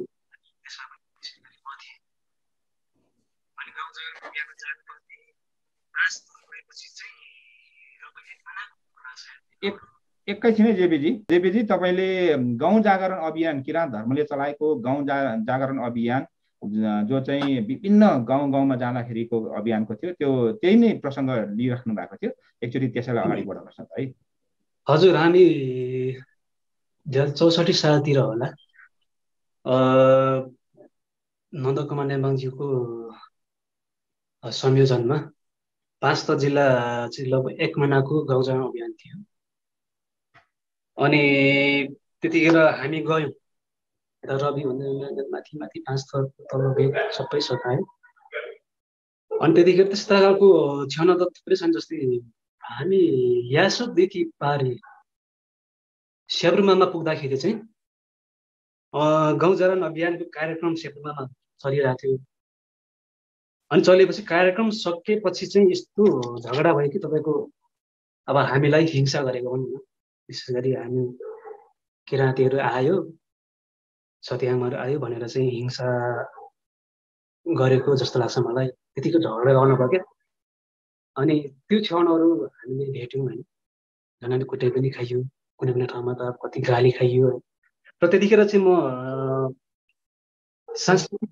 एकैछिनै जेबीजी जेबीजी तपाईँले गाउँ जागरण अभियान, किराँत धर्मले चलाएको गाउँ जा जागरण अभियान जो चाहिँ विभिन्न गाउँ गाउँमा जाँदाखेरिको अभियानको थियो, त्यो त्यही नै प्रसङ्ग लिइराख्नु भएको थियो। एकचोटि त्यसैलाई अगाडि बढाउनुहोस् न है। हजुर, हामी दुई हजार चौसठी सालतिर होला नन्दकुमार नेम्बाङज्यूको संयोजनमा पाँच त जिल्ला चाहिँ लगभग एक महिनाको गाउँ जागरण अभियान थियो। अनि त्यतिखेर हामी गयौँ, यता रवि भन्दा माथि माथि पाँच थर तल बेग सबै सकायो। अनि त्यतिखेर त्यस्ता खालको क्षण त थुप्रै छन्। जस्तै हामी यासोकदेखि पारी सेब्रुमामा पुग्दाखेरि चाहिँ गाउँ जागरण अभियानको कार्यक्रम सेब्रुमामा चलिरहेको थियो। अनि चलेपछि कार्यक्रम सकेपछि चाहिँ यस्तो झगडा भयो कि तपाईँको अब हामीलाई हिंसा गरेको पनि हो। विशेष गरी हामी किराँतीहरू आयो, सत्याङहरू आयो भनेर चाहिँ हिंसा गरेको जस्तो लाग्छ मलाई। त्यतिको झगडा गर्नु भयो क्या। अनि त्यो क्षणहरू हामीले भेट्यौँ होइन। जनाले कुटाइ पनि खाइयो, कुनै कुनै ठाउँमा त कति गाली खाइयो। र त्यतिखेर चाहिँ म सांस्कृतिक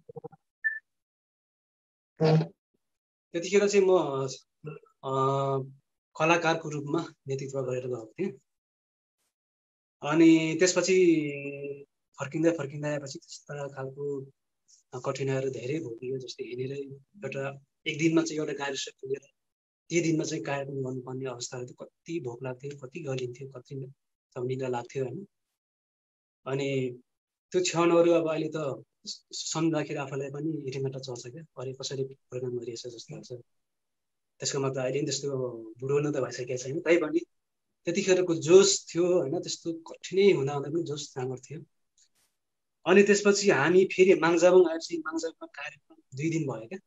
त्यतिखेर चाहिँ म कलाकारको रूपमा नेतृत्व गरेर गएको थिएँ। अनि त्यसपछि फर्किँदै फर्किँदै आएपछि त्यस्ता खालको कठिनाइहरू धेरै भोगियो। जस्तै हिँडेर एउटा एक दिनमा चाहिँ एउटा गाडी पुगेर त्यो दिनमा चाहिँ कार्यक्रम गर्नुपर्ने अवस्थाहरू थियो। कति भोक लाग्थ्यो, कति गलिन्थ्यो, कति सम्झिँदा लाग्थ्यो होइन। अनि त्यो क्षणहरू अब अहिले त सम्झ्दाखेरि आफूलाई पनि इटिमाटा चल्छ क्या। अरे कसरी प्रोग्राम गरिएछ जस्तो लाग्छ। त्यसको मतलब अहिले त्यस्तो बुढो नै त भइसकेको छैन, तै पनि त्यतिखेरको जोस थियो होइन। त्यस्तो कठिनै हुँदा हुँदा पनि जोस राम्रो थियो। अनि त्यसपछि हामी फेरि माङ्जाबुङ आएपछि माङ्जाबुङमा कार्यक्रम दुई दिन भयो क्या।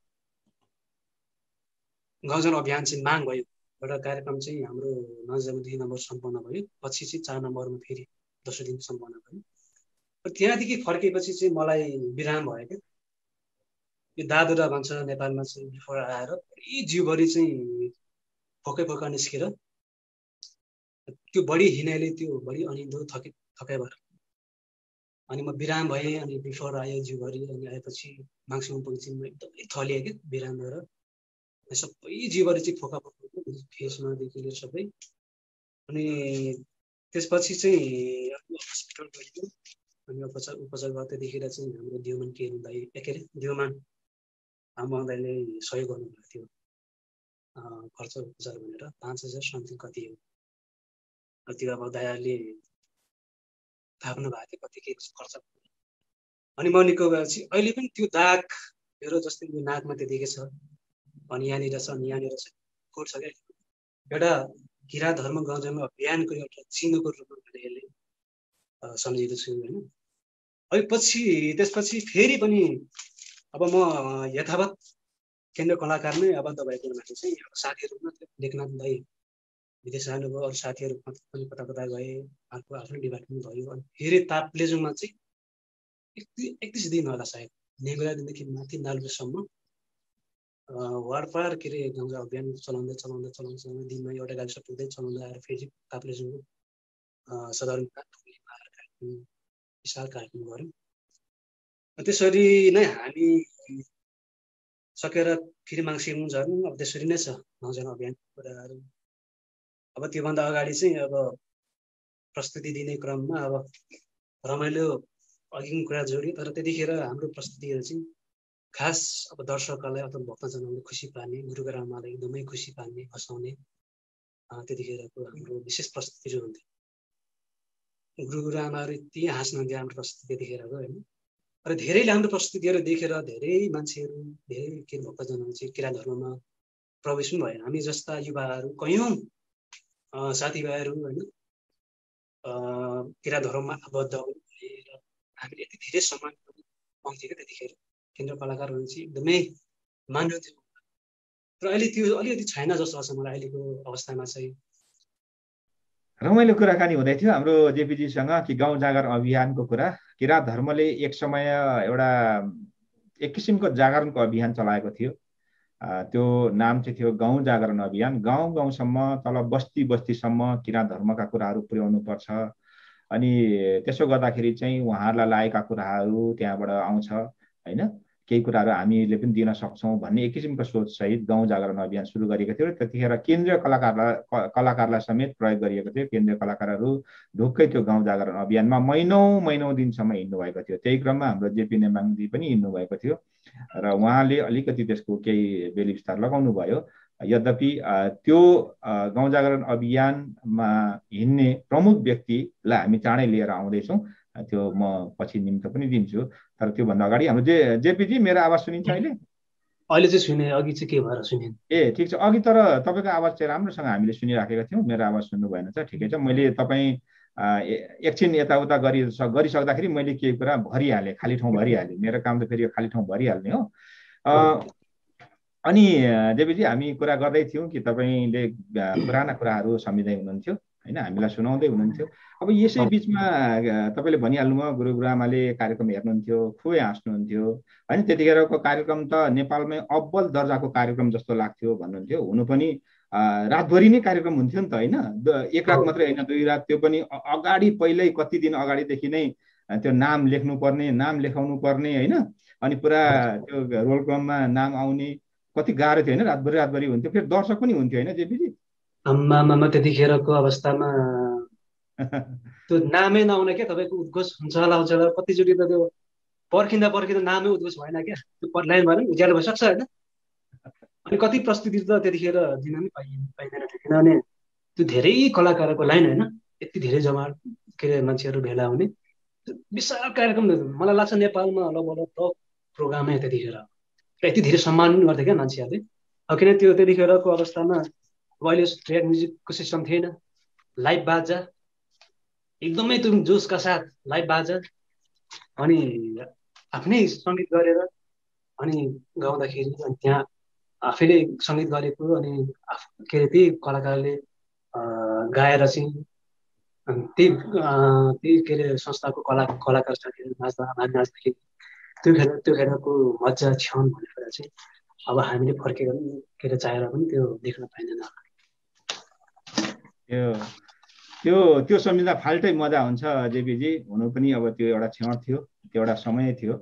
गाउँजागरण अभियान चाहिँ माग भयो। एउटा कार्यक्रम चाहिँ हाम्रो माङ्जाबुङ दुई नम्बर सम्पन्न भयो, पछि चाहिँ चार नम्बरमा फेरि दोस्रो दिन सम्पन्न भयो। र त्यहाँदेखि फर्केपछि चाहिँ मलाई विराम भयो क्या। यो दादुरा भन्छ नेपालमा चाहिँ बिफोर आएर यी जिउभरि चाहिँ फोकै फोका निस्केर त्यो बढी हिँडाइले त्यो बढी अनिदो थकित थकाइ भएर। अनि म बिराम भएँ, अनि बिफोर आयो जिउभरि, अनि आएपछि माङ्सिङ पुगेपछि एकदमै थलिएँ कि बिराम भएर। सबै जिउभरि चाहिँ फोका फोका फेसमादेखि लिएर सबै। अनि त्यसपछि चाहिँ हस्पिटल गयो, अनि उपचार उपचार गर्दा त्यतिखेर चाहिँ हाम्रो दिउमान के दाइ के अरे दिउमान आमा दाइले सहयोग गर्नुभएको थियो खर्च उपचार भनेर पाँच हजार समथिङ कति हो। त्यो अब दाइले थाप्नु भएको थियो कति के खर्च। अनि म निको गएपछि अहिले पनि त्यो दाग मेरो जस्तै यो नाकमा त्यतिकै छ, अनि यहाँनिर छ, अनि यहाँनिर छ कोट छ क्या। एउटा किराँत धर्म गाउँमा अभियानको एउटा चिन्हको रूपमा मैले यसले सम्झेको छु होइन। अहिले पछि त्यसपछि फेरि पनि अब म यथावत केन्द्र कलाकार नै आबद्ध भएको माथि चाहिँ साथीहरू मात्रै लेखनाथ दाइ विदेश जानुभयो, अरू साथीहरू पनि कता कता गए, अर्को आफ्नो डिपार्टमेन्ट भयो। अनि फेरि ताप्लेजुङमा चाहिँ एकतिस दिन होला सायद नेगुरादेखि माथि नालुसम्म वारपार के अरे गाउँजा अभियान चलाउँदै चलाउँदै चलाउँदै चलाउँदै दिनमा एउटा गाविस पुग्दै चलाउँदै आएर फेरि ताप्लेजुङको सदरमुकाम विशाल कार्यक्रम गऱ्यौँ। त्यसरी नै हामी सकेर फेरि माङ्सिङ झर्नु। अब त्यसरी नै छ नौजना अभियानको कुराहरू। अब त्योभन्दा अगाडि चाहिँ अब प्रस्तुति दिने क्रममा अब रमाइलो अघिको कुरा जोडियो, तर त्यतिखेर हाम्रो प्रस्तुतिहरू चाहिँ खास अब दर्शकहरूलाई अथवा भक्तजनहरूलाई खुसी पार्ने, गुरुगरामालाई एकदमै खुसी पार्ने, हँसाउने त्यतिखेरको हाम्रो विशेष प्रस्तुतिहरू हुन्थ्यो। गुरुगरामाहरू यति हाँस्नुहुन्थ्यो हाम्रो प्रस्तुति त्यतिखेरको होइन। र धेरैले हाम्रो प्रस्तुतिहरू देखेर धेरै मान्छेहरू, धेरै के भक्तजनहरू चाहिँ किराँत धर्ममा प्रवेश पनि भयो। हामी जस्ता युवाहरू कयौँ साथीभाइहरू होइन किराँत धर्ममा आबद्ध भएर हामीले यति धेरै सम्मान पाउँथ्यो क्या त्यतिखेर। केन्द्र कलाकारहरू चाहिँ एकदमै मान्नुहुन्थ्यो। र अहिले त्यो अलिकति छैन जस्तो लाग्छ मलाई अहिलेको अवस्थामा चाहिँ। रमाइलो कुराकानी हुँदै थियो हाम्रो जेपीजीसँग कि गाउँ जागर अभियानको कुरा। किराँत धर्मले एक समय एउटा एक किसिमको जागरणको अभियान चलाएको थियो। त्यो नाम चाहिँ थियो गाउँ जागरण अभियान। गाउँ गाउँसम्म तल बस्ती बस्तीसम्म किराँत धर्मका कुराहरू पुर्याउनु पर्छ, अनि त्यसो गर्दाखेरि चाहिँ उहाँहरूलाई लागेका कुराहरू त्यहाँबाट आउँछ होइन। केही कुराहरू हामीले पनि दिन सक्छौँ भन्ने एक किसिमको सोचसहित गाउँ जागरण अभियान सुरु गरिएको थियो। त्यतिखेर केन्द्रीय कलाकारलाई कलाकारलाई समेत प्रयोग गरिएको थियो। केन्द्रीय कलाकारहरू ढुक्कै त्यो गाउँ जागरण अभियानमा महिनौँ महिनौँ दिनसम्म हिँड्नु भएको थियो। त्यही क्रममा हाम्रो जेपी नेमाङजी पनि हिँड्नु भएको थियो र उहाँले अलिकति त्यसको केही बेली विस्तार लगाउनु भयो। यद्यपि त्यो गाउँ जागरण अभियानमा हिँड्ने प्रमुख व्यक्तिलाई हामी चाँडै लिएर आउँदैछौँ। त्यो म पछि निम्तो पनि दिन्छु। तर त्योभन्दा अगाडि हाम्रो जे जेपीजी मेरो आवाज सुनिन्छ अहिले? अहिले चाहिँ सुने, अघि चाहिँ के भएर सुने? ए ठिक छ। अघि तर तपाईँको आवाज चाहिँ राम्रोसँग हामीले सुनिराखेका थियौँ, मेरो आवाज सुन्नु भएन छ, ठिकै छ। मैले तपाईँ एकछिन यताउता गरि गरिसक्दाखेरि मैले केही कुरा भरिहालेँ, खाली ठाउँ भरिहालेँ। मेरो काम त फेरि खाली ठाउँ भरिहाल्ने हो। अनि जेपीजी हामी कुरा गर्दै थियौँ कि तपाईँले पुराना कुराहरू सम्झिँदै हुनुहुन्थ्यो होइन, हामीलाई सुनाउँदै हुनुहुन्थ्यो। अब यसै बिचमा तपाईँले भनिहाल्नुभयो गुरुगरामाले कार्यक्रम हेर्नुहुन्थ्यो, खुबै हाँस्नुहुन्थ्यो होइन। त्यतिखेरको कार्यक्रम त नेपालमै अब्बल दर्जाको कार्यक्रम जस्तो लाग्थ्यो भन्नुहुन्थ्यो। हुनु पनि रातभरि नै कार्यक्रम हुन्थ्यो नि त होइन, एक रात मात्रै होइन, दुई रात। त्यो पनि अगाडि पहिल्यै कति दिन अगाडिदेखि नै त्यो नाम लेख्नुपर्ने, नाम लेखाउनु पर्ने होइन। अनि पुरा त्यो रोल क्रममा नाम आउने, कति गाह्रो थियो होइन। रातभरि रातभरि हुन्थ्यो, फेरि दर्शक पनि हुन्थ्यो होइन जेपीजी? आम्मामा त्यतिखेरको अवस्थामा त्यो नामै नआउने क्या, तपाईँको उद्घोष हुन्छ होला हुन्छ होला। कतिचोटि त त्यो पर्खिँदा पर्खिँदा नामै उद्घोष भएन क्या, त्यो लाइन भएर उज्यालो भइसक्छ होइन। अनि कति प्रस्तुति त त्यतिखेर दिन पनि पाइएन पाइँदैन थियो, किनभने त्यो धेरै कलाकारको लाइन होइन, यति धेरै जमा के अरे मान्छेहरू भेला हुने विशाल कार्यक्रम। मलाई लाग्छ नेपालमा लगभग टप प्रोग्रामै त्यतिखेर, र यति धेरै सम्मान पनि गर्थ्यो क्या मान्छेहरूले। अब किन त्यो त्यतिखेरको अवस्थामा अहिले ट्र्याक म्युजिकको सिस्टम थिएन, लाइभ बाजा एकदमै त्यो जोसका साथ लाइभ बाजा, अनि आफ्नै सङ्गीत गरेर अनि गाउँदाखेरि अनि त्यहाँ आफैले सङ्गीत गरेको, अनि के अरे त्यही कलाकारले गाएर चाहिँ त्यही त्यही के अरे संस्थाको कला कलाकार साथीहरू नाच्दा नाच्दाखेरि त्यो खेर त्यो खेरको मजा क्षण भन्ने कुरा चाहिँ अब हामीले फर्केर के अरे चाहेर पनि त्यो देख्न पाइँदैन। त्यो त्यो त्यो सम्झिँदा फाल्टै मजा हुन्छ जेपीजी। हुनु पनि अब त्यो एउटा क्षण थियो, त्यो एउटा समय थियो।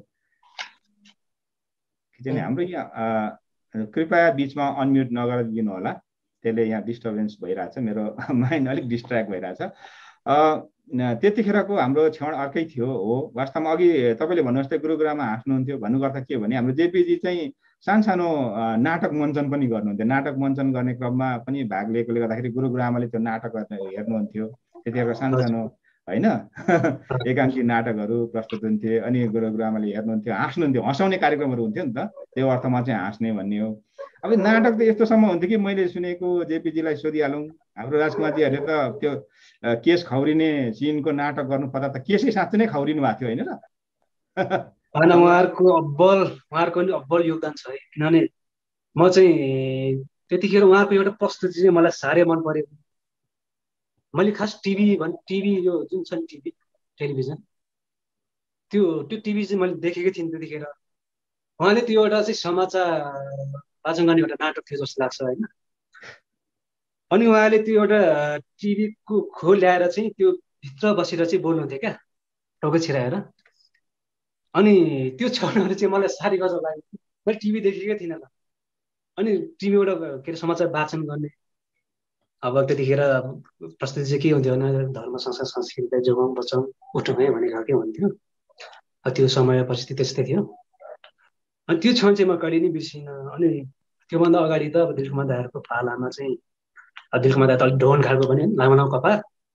किनभने हाम्रो यहाँ कृपया बिचमा अनम्युट नगरिदिनु होला, त्यसले यहाँ डिस्टर्बेन्स भइरहेछ, मेरो माइन्ड अलिक डिस्ट्र्याक्ट भइरहेछ। त्यतिखेरको हाम्रो क्षण अर्कै थियो हो। वास्तवमा अघि तपाईँले भन्नु जस्तै गुरुग्राममा हाँस्नुहुन्थ्यो भन्नुको अर्थ के हो भने हाम्रो जेपीजी चाहिँ सानसानो नाटक मञ्चन पनि गर्नुहुन्थ्यो। नाटक मञ्चन गर्ने क्रममा पनि भाग लिएकोले गर्दाखेरि गुरुग्रामले त्यो नाटक हेर्नुहुन्थ्यो। त्यतिखेर सानसानो होइन एकाङ्की नाटकहरू प्रस्तुत हुन्थे, अनि गुरुग्रामले हेर्नुहुन्थ्यो, हाँस्नुहुन्थ्यो, हँसाउने कार्यक्रमहरू हुन्थ्यो नि त, त्यो अर्थमा चाहिँ हाँस्ने भन्ने हो। अब नाटक त यस्तोसम्म हुन्थ्यो कि मैले सुनेको जेपीजीलाई सोधिहालौँ, हाम्रो राजकुमारजीहरूले त त्यो केस खौरिने सिनको नाटक गर्नु पर्दा त केसै साँच्चै नै खौरिनु भएको थियो होइन र? होइन, उहाँहरूको अब्बल उहाँहरूको पनि अब्बल योगदान छ है। किनभने म चाहिँ त्यतिखेर उहाँको एउटा प्रस्तुति चाहिँ मलाई साह्रै मन परेको। मैले खास टिभी भन् टिभी यो जुन छ नि टिभी टेलिभिजन, त्यो त्यो टिभी चाहिँ मैले देखेकै थिइनँ त्यतिखेर। उहाँले त्यो एउटा चाहिँ समाचार वाचन गर्ने एउटा नाटक थियो जस्तो लाग्छ होइन। अनि उहाँले त्यो एउटा टिभीको खोल ल्याएर चाहिँ त्यो भित्र बसेर चाहिँ बोल्नुहुन्थ्यो क्या, टाउको छिराएर। अनि त्यो क्षणहरू चाहिँ मलाई साह्रै गजब लाग्यो। मैले टिभी देखेकै थिइनँ त। अनि टिभीबाट के अरे समाचार वाचन गर्ने, अब त्यतिखेर प्रस्तुति चाहिँ के हुन्थ्यो भने धर्म संस्कार संस्कृतिलाई जोगाउँ बचाउँ उठौँ है भन्ने खालकै हुन्थ्यो। त्यो समय परिस्थिति त्यस्तै थियो। अनि त्यो क्षण चाहिँ म कहिले नै बिर्सिनँ। अनि त्योभन्दा अगाडि त अब दिलकुमार दाइहरूको पालामा चाहिँ दिलकुमार दाइ त अलिक डोन खालको पनि लामो लामो कपाल।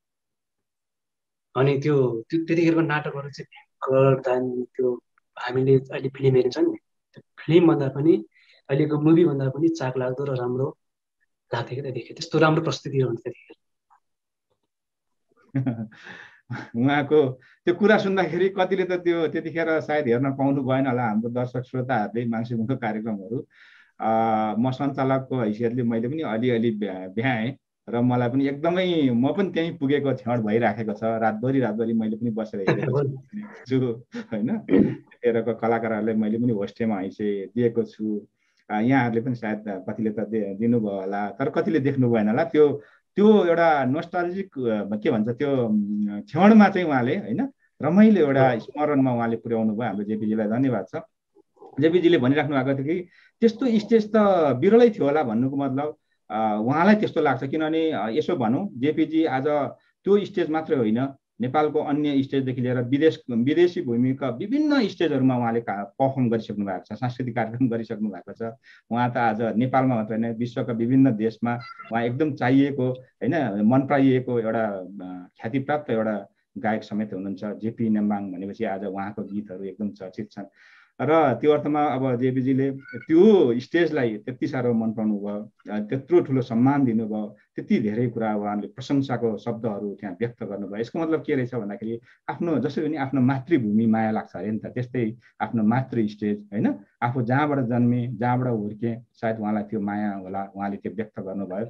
अनि त्यो त्यो त्यतिखेरको नाटकहरू चाहिँ भयङ्कर त्यो हामीले अहिले फिल्म हेरिन्छ नि, त्यो फिल्मभन्दा पनि अहिलेको मुभीभन्दा पनि चाख लाग्दो र राम्रो लाग्थ्यो क्या त्यतिखेर। त्यस्तो राम्रो प्रस्तुति हुन्थ्यो त्यतिखेर। उहाँको त्यो कुरा सुन्दाखेरि कतिले त त्यो त्यतिखेर सायद हेर्न पाउनु भएन होला हाम्रो दर्शक श्रोताहरूले मान्छेको कार्यक्रमहरू। म सञ्चालकको हैसियतले मैले पनि अलिअलि भ्याएँ र मलाई पनि एकदमै म पनि त्यहीँ पुगेको क्षण भइराखेको छ। रातभरि रातभरि मैले पनि बसेर हेरेको छु होइन। त्यतिखेरको कलाकारहरूलाई मैले पनि होस्टेमा हैसियत दिएको छु। यहाँहरूले पनि सायद कतिले त दिनुभयो होला, तर कतिले देख्नु भएन होला। त्यो त्यो एउटा नोस्टाल्जिक के भन्छ त्यो क्षणमा चाहिँ उहाँले होइन रमाइलो एउटा स्मरणमा उहाँले पुर्याउनु भयो। हाम्रो जेपीजीलाई धन्यवाद छ। जेपीजीले भनिराख्नु भएको थियो कि त्यस्तो स्टेज त बिरलै थियो होला भन्नुको मतलब उहाँलाई त्यस्तो लाग्छ। किनभने यसो भनौँ जेपीजी आज त्यो स्टेज मात्रै होइन, नेपालको अन्य स्टेजदेखि लिएर विदेश विदेशी भूमिका विभिन्न स्टेजहरूमा उहाँले पर्फर्म गरिसक्नु भएको छ, सांस्कृतिक कार्यक्रम गरिसक्नु भएको छ। उहाँ त आज नेपालमा मात्र होइन विश्वका विभिन्न देशमा उहाँ एकदम चाहिएको होइन मन पराइएको एउटा ख्यातिप्राप्त एउटा गायक समेत हुनुहुन्छ। जेपी नेम्बाङ भनेपछि आज उहाँको गीतहरू एकदम चर्चित छन् र त्यो अर्थमा अब जेपीजीले त्यो स्टेजलाई त्यति साह्रो मन पराउनु भयो, त्यत्रो ठुलो सम्मान दिनुभयो, त्यति धेरै कुरा उहाँले प्रशंसाको शब्दहरू त्यहाँ व्यक्त गर्नुभयो। यसको मतलब के रहेछ भन्दाखेरि आफ्नो जसरी पनि आफ्नो मातृभूमि माया लाग्छ अरे नि त, त्यस्तै आफ्नो मातृ स्टेज होइन, आफू जहाँबाट जन्मे जहाँबाट हुर्के सायद उहाँलाई त्यो माया होला, उहाँले त्यो व्यक्त गर्नुभयो।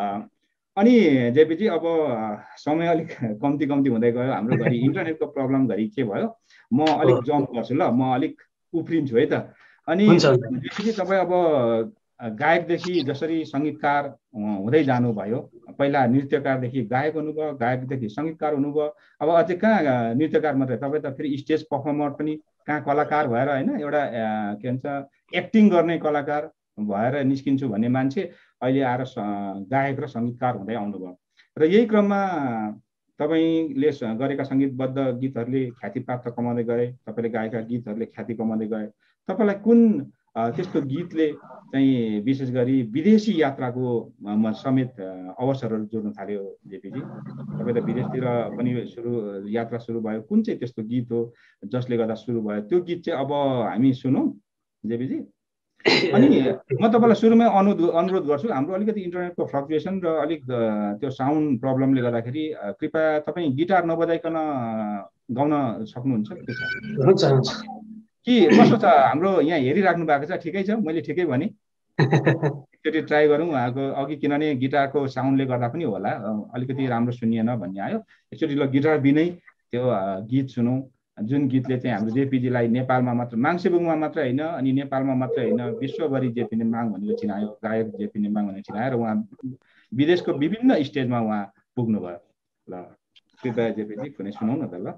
अनि जेपीजी अब समय अलिक कम्ती कम्ती हुँदै गयो, हाम्रो घरि इन्टरनेटको प्रब्लम घरि के भयो, म अलिक जम्प गर्छु ल, म अलिक उफ्रिन्छु है त। अनि जेपीजी तपाईँ अब गायकदेखि जसरी सङ्गीतकार हुँदै जानुभयो, पहिला नृत्यकारदेखि गायक हुनुभयो, गायकदेखि सङ्गीतकार हुनुभयो, अब अझै कहाँ नृत्यकार मात्रै, तपाईँ त फेरि स्टेज पर्फर्मर पनि, कहाँ कलाकार भएर होइन एउटा के भन्छ एक्टिङ गर्ने कलाकार भएर निस्किन्छु भन्ने मान्छे अहिले आएर गायक र सङ्गीतकार हुँदै आउनुभयो। र यही क्रममा तपाईँले गरेका सङ्गीतबद्ध गीतहरूले ख्याति प्राप्त कमाउँदै गए, तपाईँले गाएका गीतहरूले ख्याति कमाउँदै गए। तपाईँलाई कुन त्यस्तो गीतले चाहिँ विशेष गरी विदेशी यात्राको समेत अवसरहरू जोड्न थाल्यो जेपीजी? तपाईँ त विदेशतिर पनि सुरु यात्रा सुरु भयो, कुन चाहिँ त्यस्तो गीत हो जसले गर्दा सुरु भयो? त्यो गीत चाहिँ अब हामी सुनौँ जेपीजी। अनि म तपाईँलाई सुरुमै अनुरोध अनुरोध गर्छु, हाम्रो अलिकति इन्टरनेटको फ्लक्चुएसन र अलिक त्यो साउन्ड प्रब्लमले गर्दाखेरि कृपया तपाईँ गिटार नबजाइकन गाउन सक्नुहुन्छ कि कस्तो छ? हाम्रो यहाँ हेरिराख्नु भएको छ, ठिकै छ? मैले ठिकै भने एकचोटि ट्राई गरौँ उहाँको अघि, किनभने गिटारको साउन्डले गर्दा पनि होला अलिकति राम्रो सुनिएन भन्ने आयो। एकचोटि ल गिटार बिनै त्यो गीत सुनौँ, जुन गीतले चाहिँ हाम्रो जेपीजीलाई नेपालमा मात्र, माङ्सेबुङमा मात्र होइन अनि नेपालमा मात्र होइन विश्वभरि जेपी नेम्बाङ भनेर चिनायो, गायक जेपी नेम्बाङ भनेर चिनायो र उहाँ विदेशको विभिन्न स्टेजमा उहाँ पुग्नुभयो। ल कृपया जेपीजी कुनै सुनाउ न त ल।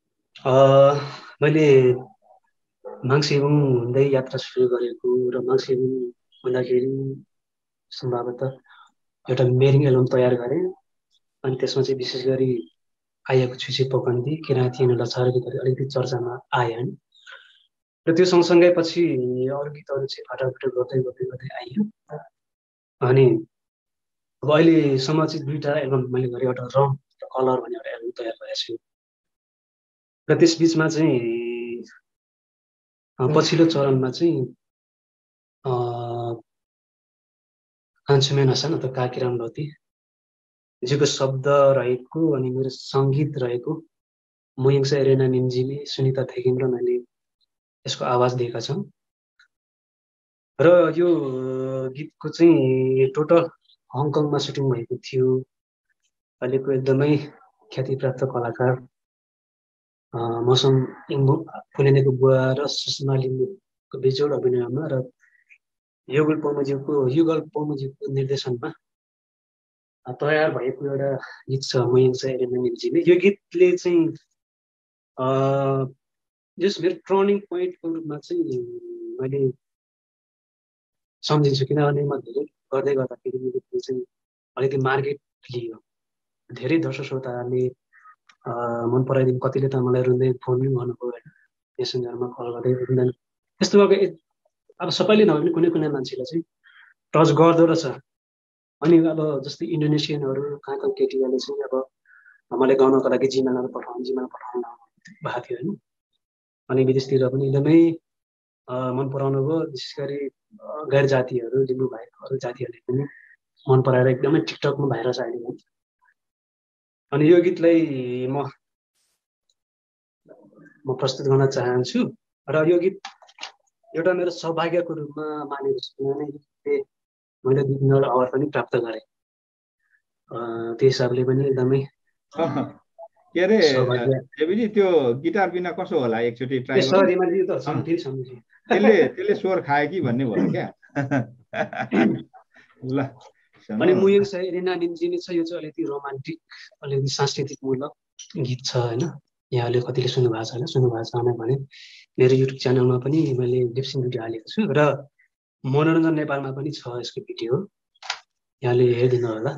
मैले माङ्सेबुङ हुँदै यात्रा सुरु गरेको र माङ्सेबुङ हुँदाखेरि सम्भवतः एउटा मेरिङ एल्बम तयार गरेँ। अनि त्यसमा चाहिँ विशेष गरी आइएको छुसी पकन्दी किराँती अनि लछार गीतहरू अलिकति चर्चामा आए होइन। र त्यो सँगसँगै पछि अरू गीतहरू चाहिँ फटाफट गर्दै गर्दै गर्दै आइयो। अनि अब अहिलेसम्म चाहिँ दुईवटा एल्बम मैले गरेँ, एउटा रङ र कलर भन्ने एउटा एल्बम तयार गरेको छु। र त्यस बिचमा चाहिँ पछिल्लो चरणमा चाहिँ कान्छुमेन हसन अथवा काकीराम रती जीको शब्द रहेको अनि मेरो सङ्गीत रहेको मोयङसा एरेना निम्जीले सुनिता थेगिम र मैले यसको आवाज दिएका छौँ। र यो गीतको चाहिँ टोटल हङकङमा सुटिङ भएको थियो। अहिलेको एकदमै ख्यातिप्राप्त कलाकार मौसम इङ्बु फुलेनेको बुवा र सुषमा लिम्बूको बेजोड अभिनयमा र युगल पौमजीको युगल पौमजीको निर्देशनमा तयार भएको एउटा गीत छ मोयङसा एरेना निम्जीले। यो गीतले चाहिँ जस मेरो टर्निङ पोइन्टको रूपमा चाहिँ मैले सम्झिन्छु, किनभने म धेरै गर्दै गर्दाखेरि यो गीतले चाहिँ अलिकति मार्केट लियो। धेरै दर्शक श्रोताहरूले मन पराइदिनु, कतिले त मलाई रुँदै फोन पनि गर्नुभयो होइन, मेसेन्जरमा कल गर्दै रुँदैन। यस्तो खालको अब सबैले नभए पनि कुनै कुनै मान्छेलाई चाहिँ टच गर्दो रहेछ। अनि अब जस्तै इन्डोनेसियनहरू कहाँ कहाँ केटीहरूले चाहिँ अब मलाई गाउनको लागि जिमेलमा पठाउनु जिमेल पठाउनु भएको थियो होइन। अनि विदेशतिर पनि एकदमै मन पराउनु भयो। विशेष गरी गैर जातिहरू लिम्बू बाहेक अरू जातिहरूले पनि मन पराएर एकदमै टिकटकमा भाइरल छ अहिले। अनि यो गीतलाई म म प्रस्तुत गर्न चाहन्छु। र यो गीत एउटा मेरो सौभाग्यको रूपमा मानेको छु, किनभने मैले दुई तिनवटा अवार्ड पनि प्राप्त गरेँ। त्यो हिसाबले पनि एकदमै के अरे जेबीजी त्यो गिटार बिना कसो होला, एकचोटि ट्राई गर्नु। त्यसले त्यसले स्वर खायो कि भन्ने भयो क्या। ल अनि मोयङसा एरेना निम्जीले छ, यो चाहिँ अलिकति रोमान्टिक अलिकति सांस्कृतिक मूलक गीत छ होइन। यहाँले कतिले सुन्नु भएको छ होइन, सुन्नु भएको छ भने मेरो युट्युब च्यानलमा पनि मैले लिपसिङ भिडियो हालेको छु र मनोरञ्जन नेपालमा पनि छ यसको भिडियो, यहाँले हेरिदिनु होला।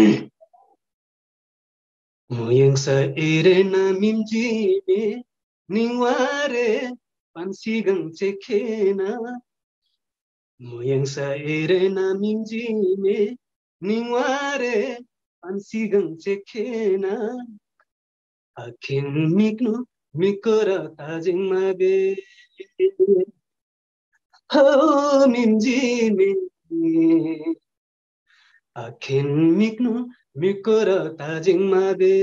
मोयङसा एरेना निम्जीले निवारे पान्सिगङ चेखेना, मोयङसा एरेना निम्जीले निवारे पान्सिगङ चेखेना, आखिन मिक्नु मिकोर ताजिङ मागे हो निम्जीले, आखिन मिक्नु मिकोर ताजिङ मागे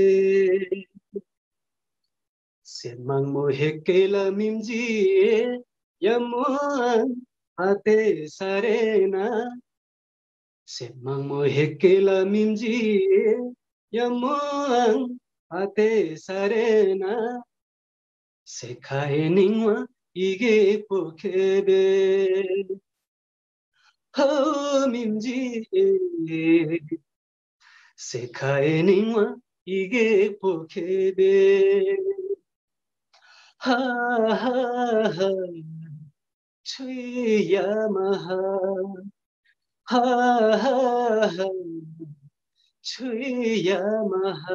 सेमाङ मो हेकेला मिम्जी यमुआङ आते सारेना, सेमाङ मो हेकेला मिम्जी यमुआङ आते सारेना, सेखाए निङवा इगे पोखेबे हो मिम्जी, सेखाए निङवा इगे पोखेबे हा हा हा छुया महा हा हा हा छुया महा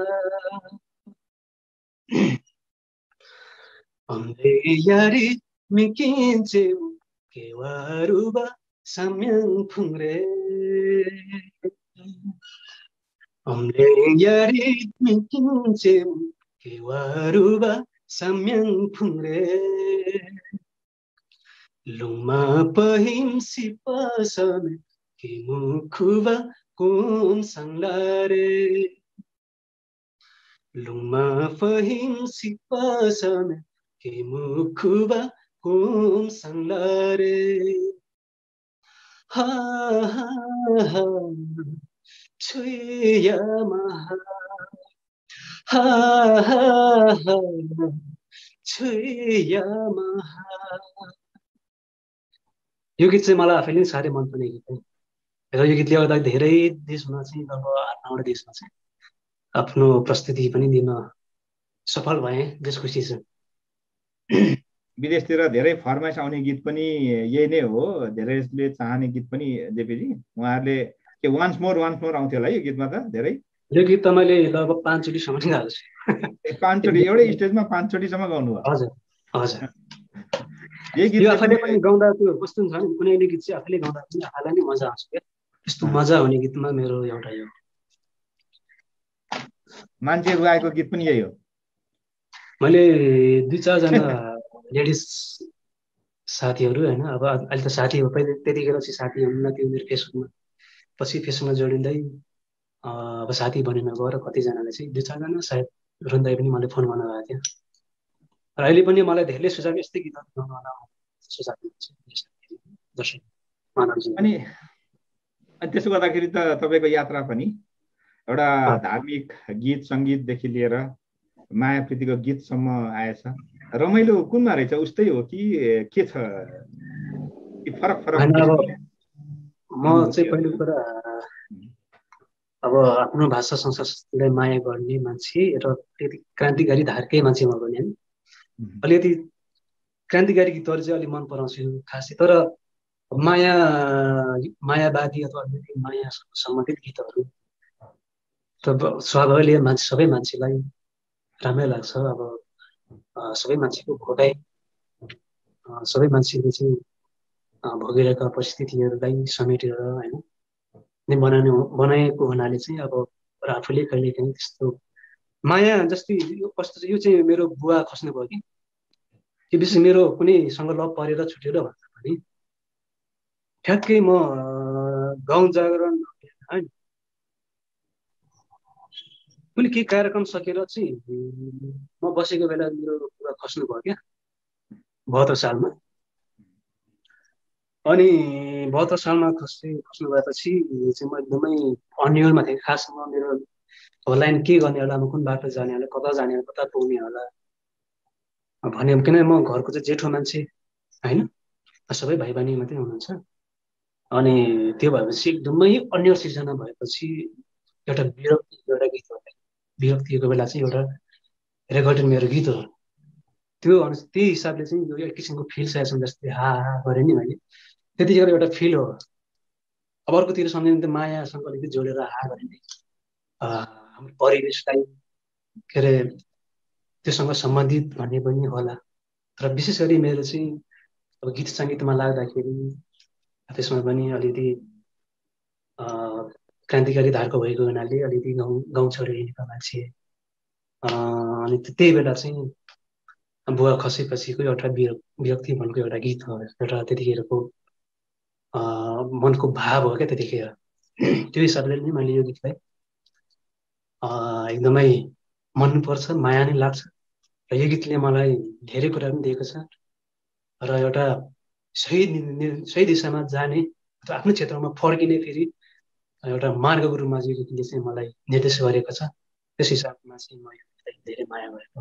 अम्ले यारी मिकिन्चे केवारुबा साम्याङ फुङ्रे, अम्ले यारी मिकिन्चे केवारुबा साम्याङ फुङ्रे, लुङमा पहिम सिपासन के मुखुबा कोम सांलारे, लुङमा पहिम सिपासन के मुखुबा कोम सांलारे, हा हा हा छुया महा हा हा हा छुया महा। यो गीत चाहिँ मलाई आफैले साह्रै मनपर्ने गीत हो र यो गीतले गर्दा धेरै देशमा चाहिँ अब आठ नौवटा देशमा चाहिँ आफ्नो प्रस्तुति पनि दिन सफल भएँ, बेस खुसी छु। विदेशतिर धेरै फरमाइस आउने गीत पनि यही नै हो, धेरैले चाहने गीत पनि जेपीजी उहाँहरूले के वान्स मोर वान्स मोर आउँथ्यो होला यो गीतमा त धेरै। यो गीत त मैले लगभग पाँचचोटिसम्म नै गाएको छु। पाँचचोटि एउटै स्टेजमा पाँचचोटिसम्म गाउनु भयो? हजुर हजुर। यही गीत यो आफैले पनि गाउँदा त्यो कस्तो हुन्छ भने कुनै कुनै गीत चाहिँ आफैले गाउँदा पनि आफैलाई नै मजा आउँछ क्या, त्यस्तो मजा आउने गीतमा मेरो एउटा यो। मान्छे रुवाएको गीत पनि यही हो? मैले दुई चारजना लेडिज साथीहरू होइन, अब अहिले त साथी हो, पहिले त्यतिखेर चाहिँ साथी हुनुहुन्न थियो मेरो फेसबुकमा, पछि फेसबुकमा जोडिँदै अब साथी बनेर गएर कतिजनाले चाहिँ दुई चारजना सायद रुन्दै पनि मलाई फोन गर्न गएको थियो। र अहिले पनि मलाई धेरै सुझाव यस्तै गीतहरू गाउन सुझाव दिन्छ। अनि त्यसो गर्दाखेरि त तपाईँको यात्रा पनि एउटा धार्मिक गीत सङ्गीतदेखि लिएर माया प्रीतिको गीतसम्म आएछ। रमाइलो कुनमा रहेछ, उस्तै हो कि के छ, फरक फरक? म चाहिँ पहिलो कुरा अब आफ्नो भाषा संस्कृतिलाई माया गर्ने मान्छे र क्रान्तिकारी धारकै मान्छे म पनि होइन। अलिकति क्रान्तिकारी गीतहरू चाहिँ अलिक मन पराउँछु खासै, तर माया मायावादी अथवा माया सम्बन्धित गीतहरू त स्वाभाविकले मान्छे सबै मान्छेलाई राम्रै लाग्छ। अब सबै मान्छेको भोगाइ, सबै मान्छेले चाहिँ भोगिरहेका परिस्थितिहरूलाई समेटेर होइन बनाउने बनाएको हुनाले चाहिँ अब आफूले कहिले काहीँ त्यस्तो माया जस्तै यो कस्तो यो चाहिँ मेरो बुवा खस्नु भयो कि त्यो विशेष मेरो कुनैसँग लभ परेर छुटेर भन्दा पनि ठ्याक्कै म गाउँ जागरण होइन कुनै केही कार्यक्रम सकेर चाहिँ म बसेको बेला मेरो बुवा खस्नु भयो क्या बहत्तर सालमा। अनि बहत्तर सालमा खस्दै खस्नु भएपछि चाहिँ म एकदमै अन्यलमा थिएँ। खास म मेरो लाइन के गर्ने होला, म कुन बाटो जाने होला, कता जाने होला, कता पुग्ने होला भने, किन म घरको चाहिँ जेठो मान्छे होइन, सबै भाइ बहिनी मात्रै हुनुहुन्छ। अनि त्यो भएपछि एकदमै अन्य सिर्जना भएपछि एउटा विरक्ति एउटा गीत हो, विरक्तिको बेला चाहिँ एउटा रेकर्डिङ मेरो गीत हो। त्यो त्यही हिसाबले चाहिँ यो एक किसिमको फिल सेसन जस्तै हा हा गरेँ नि मैले, त्यतिखेर एउटा फिल हो। अब अर्कोतिर सम्झिने त मायासँग अलिकति जोडेर हा गरेँ नि हाम्रो परिवेशलाई के अरे त्योसँग सम्बन्धित भन्ने पनि होला। तर विशेष गरी मेरो चाहिँ अब गीत सङ्गीतमा लाग्दाखेरि त्यसमा पनि अलिकति क्रान्तिकारी धारको भएको हुनाले अलिकति गाउँ गाउँ छोडेर हिँडेको मान्छे, अनि त्यही बेला चाहिँ बुवा खसेपछिको एउटा विरक्ति भनेको एउटा गीत हो, एउटा त्यतिखेरको मनको भाव हो क्या त्यतिखेर। त्यो हिसाबले नै मैले यो गीतलाई एकदमै मनपर्छ, माया नै लाग्छ र यो गीतले मलाई धेरै कुरा पनि दिएको छ र एउटा सही सही दिशामा जाने अथवा आफ्नो क्षेत्रमा फर्किने फेरि एउटा मार्गको रूपमा चाहिँ यो गीतले चाहिँ मलाई निर्देश गरेको छ। त्यस हिसाबमा चाहिँ म यो गीतलाई धेरै माया गरेको।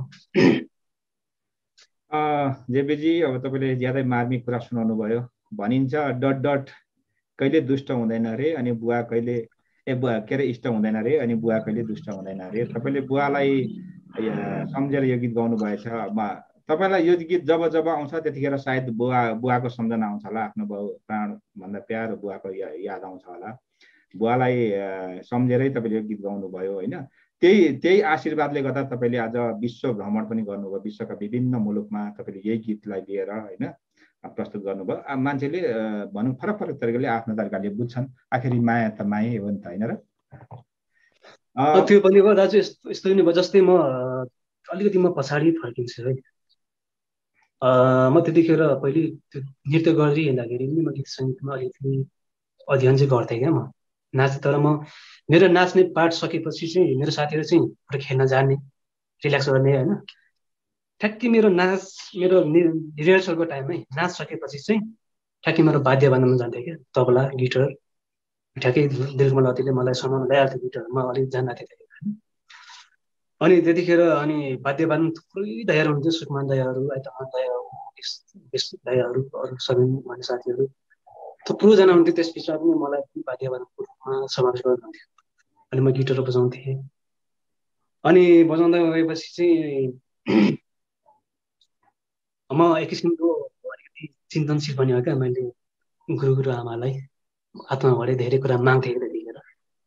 जेपीजी अब तपाईँले ज्यादै मार्मिक कुरा सुनाउनु भयो। भनिन्छ डट डट कहिले दुष्ट हुँदैन अरे अनि बुवा कहिले ए बुवा के अरे इष्ट हुँदैन अरे अनि बुवा कहिले दुष्ट हुँदैन अरे। तपाईँले बुवालाई सम्झेर यो गीत गाउनु भएछ। तपाईँलाई यो गीत जब जब आउँछ त्यतिखेर सायद बुवा बुवाको सम्झना आउँछ होला, आफ्नो बाउ प्राणभन्दा प्यारो बुवाको याद आउँछ होला। बुवालाई सम्झेरै तपाईँले यो गीत गाउनुभयो होइन। त्यही त्यही आशीर्वादले गर्दा तपाईँले आज विश्व भ्रमण पनि गर्नुभयो, विश्वका विभिन्न मुलुकमा तपाईँले यही गीतलाई लिएर होइन प्रस्तुत गर्नुभयो। मान्छेले भनौँ फरक फरक तरिकाले आफ्नो तरिकाले बुझ्छन्, आखिरी माया त माया हो नि त होइन र। त्यो पनि हो दाजु, यस्तो यस्तो नि भयो। जस्तै म अलिकति म पछाडि फर्किन्छु है, म त्यतिखेर पहिले त्यो नृत्य गर्दै हिँड्दाखेरि पनि म गीत सङ्गीतमा अलिकति अध्ययन चाहिँ गर्थेँ क्या, म नाच। तर म मेरो नाच्ने पार्ट सकेपछि चाहिँ मेरो साथीहरू चाहिँ खेल्न जाने, रिल्याक्स गर्ने होइन। ठ्याक्कै मेरो नाच मेरो रिहर्सलको टाइममै नाच सकेपछि चाहिँ ठ्याक्कै मेरो वाद्य बजाउन जान्थेँ क्या, तबला गिटार। ठ्याक्कै दिलकमल अतिले मलाई समाउनु ल्याइहाल्थ्यो गिटारमा, अलिक जान्दा थिएँ। अनि त्यतिखेर अनि वाद्य बादन थुप्रै दायाहरू हुन्थ्यो, सुकमान दायाहरू, आइतमान दायाहरू, दायाहरू, अरू सबै भन्ने साथीहरू थुप्रोजना हुन्थ्यो। त्यस पछाडि पनि मलाई वाद्य बादनको रूपमा समावेश गर्नुहुन्थ्यो अनि म गिटार बजाउँथेँ। अनि बजाउँदै गएपछि चाहिँ म एक किसिमको अलिकति चिन्तनशील पनि हो क्या। मैले गुरु गुरु आमालाई आत्माबाट धेरै कुरा माग्थेँ त्यतिखेर।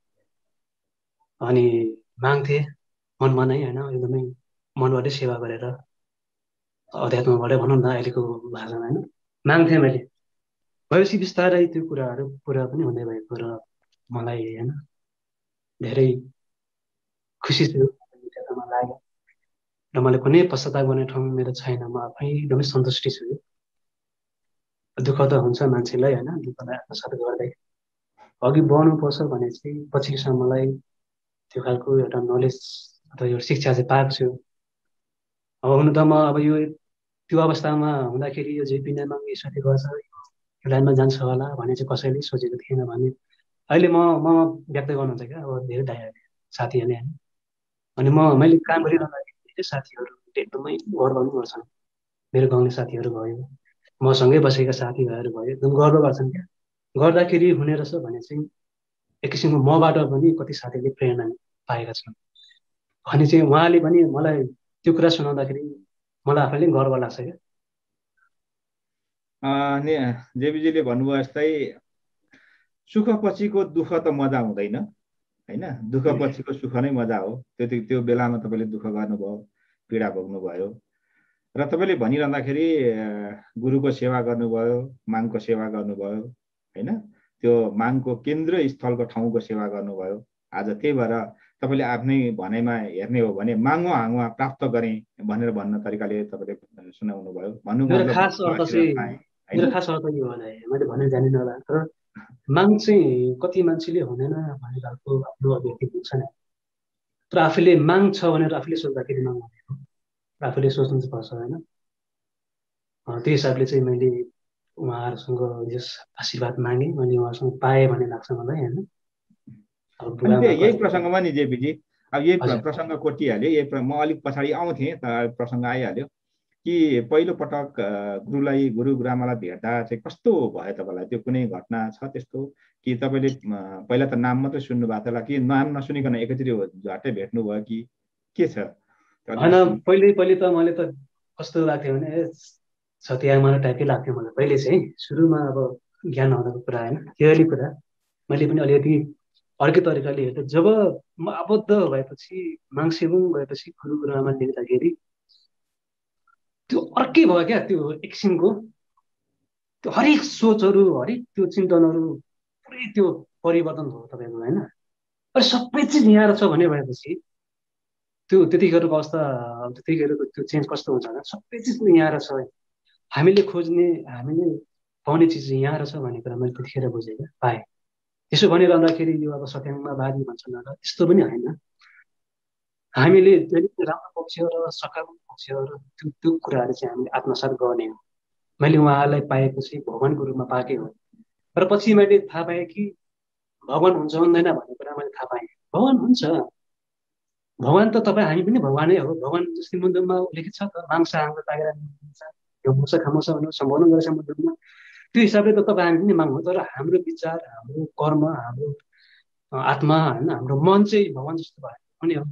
अनि माग्थेँ मनमा नै होइन, एकदमै मनबाटै सेवा गरेर, अध्यात्मबाटै भनौँ न अहिलेको भाषामा होइन, माग्थेँ मैले। भएपछि बिस्तारै त्यो कुराहरू पुरा पनि हुँदै भएको र मलाई होइन धेरै खुसी छु, लाग्यो र मैले कुनै पश्चाताप गर्ने ठाउँ मेरो छैन। म आफै एकदमै सन्तुष्टि छु। दुःख त हुन्छ मान्छेलाई होइन, दुःखलाई आत्मसात गर्दै अघि बढ्नुपर्छ भने चाहिँ पछिको समयलाई त्यो खालको एउटा नलेज अथवा एउटा शिक्षा चाहिँ पाएको छु। अब हुन त म अब यो त्यो अवस्थामा हुँदाखेरि यो जे बिना माग यसरी गर्छ यो लाइनमा जान्छ होला भने चाहिँ कसैले सोचेको थिएन भने अहिले म म व्यक्त गर्नुहुन्छ क्या अब धेरै दाइहरूले साथीहरूले होइन। अनि म मैले काम गरिरहँदाखेरि धेरै साथीहरू एकदमै गर्व पनि गर्छन्। मेरो गाउँले साथीहरू भयो, मसँगै बसेका साथीभाइहरू भयो, एकदम गर्व गर्छन् क्या। गर्दाखेरि हुने रहेछ भने चाहिँ एक किसिमको मबाट पनि कति साथीले प्रेरणा पाएका छन् भने चाहिँ उहाँले पनि मलाई त्यो कुरा सुनाउँदाखेरि मलाई आफैले गर्व लाग्छ क्या। जेबीजीले भन्नुभयो जस्तै सुख पछिको दुःख त मजा हुँदैन होइन, दुःख पछिको सुख नै मजा हो। त्यो त्यो बेलामा तपाईँले दुःख गर्नुभयो, पीडा भोग्नुभयो र तपाईँले भनिरहँदाखेरि गुरुको सेवा गर्नुभयो, माङको सेवा गर्नुभयो होइन, त्यो माङको केन्द्र स्थलको ठाउँको सेवा गर्नुभयो। आज त्यही भएर तपाईँले आफ्नै भनाइमा हेर्ने हो भने माङ्गो हाँगो प्राप्त गरेँ भनेर भन्न तरिकाले तपाईँले सुनाउनु भयो। भन्नु मेरो खास अर्थ चाहिँ मेरो खास अर्थ यो होला, मैले भन्नु जानिनँ होला, तर माग चाहिँ कति मान्छेले हुँदैन भन्ने खालको आफ्नो अभिव्यक्ति हुन्छ नि। तर आफूले माग छ भनेर आफूले सोच्दाखेरि माग हुँदैन, आफूले सोच्नु पर्छ होइन। त्यो हिसाबले चाहिँ मैले उहाँहरूसँग जस आशीर्वाद मागेँ, मैले उहाँहरूसँग पाएँ भन्ने लाग्छ मलाई होइन। यही प्रसङ्गमा नि जेपीजी अब यही प्रसङ्ग कोटिहाल्यो, यही म अलिक पछाडि आउँथेँ त प्रसङ्ग आइहाल्यो कि पहिलो पटक गुरुलाई गुरु गुरुआमालाई भेट्दा चाहिँ कस्तो भयो तपाईँलाई? त्यो कुनै घटना छ त्यस्तो कि तपाईँले पहिला त नाम मात्रै सुन्नु भएको थियो होला कि नाम नसुनिकन एकैचोटि झट्टै भेट्नुभयो कि के छ? होइन, पहिले पहिले त मैले त कस्तो लाग्थ्यो भने छतियामा टाइपकै लाग्थ्यो मलाई पहिले चाहिँ, सुरुमा अब ज्ञान हुँदाको कुरा होइन, त्यो कुरा मैले पनि अलिकति अर्कै तरिकाले हेर्दा जब म आबद्ध भएपछि माङसेबुङ गएपछि गुरु गुरुआमा देख्दाखेरि त्यो अर्कै भयो क्या। त्यो एक किसिमको त्यो हरेक सोचहरू हरेक त्यो चिन्तनहरू पुरै त्यो परिवर्तन भयो तपाईँको होइन। र सबै चिज यहाँ रहेछ भने भएपछि त्यो त्यतिखेरको अवस्था त्यतिखेरको त्यो चेन्ज कस्तो हुन्छ भने सबै चिज यहाँ रहेछ, हामीले खोज्ने हामीले पाउने चिज यहाँ रहेछ भन्ने कुरा मैले त्यतिखेर बुझेँ क्या, पाएँ। त्यसो भनिरहँदाखेरि यो अब सत्याङमा बाजी भन्छन् र त्यस्तो पनि होइन। हामीले राम्रो पक्षहरू सकारात्मक पक्षहरू त्यो त्यो कुराहरू चाहिँ हामीले आत्मसात गर्ने हो। मैले उहाँलाई पाएपछि भगवान्को रूपमा पाएकै हो। र पछि मैले थाहा पाएँ कि भगवान् हुन्छ हुँदैन भन्ने कुरा मैले थाहा पाएँ। भगवान् हुन्छ, भगवान् त तपाईँ हामी पनि भगवानै हो। भगवान् श्रीमन्तमा लेखित छ त, मांस हाम्रो तागेर खामुस खामुस भनेर सम्बोधन गरेछ समुद्रमा। त्यो हिसाबले त तपाईँ हामी पनि माग्नु, तर हाम्रो विचार हाम्रो कर्म हाम्रो आत्मा होइन हाम्रो मन चाहिँ भगवान् जस्तो भयो पनि हो।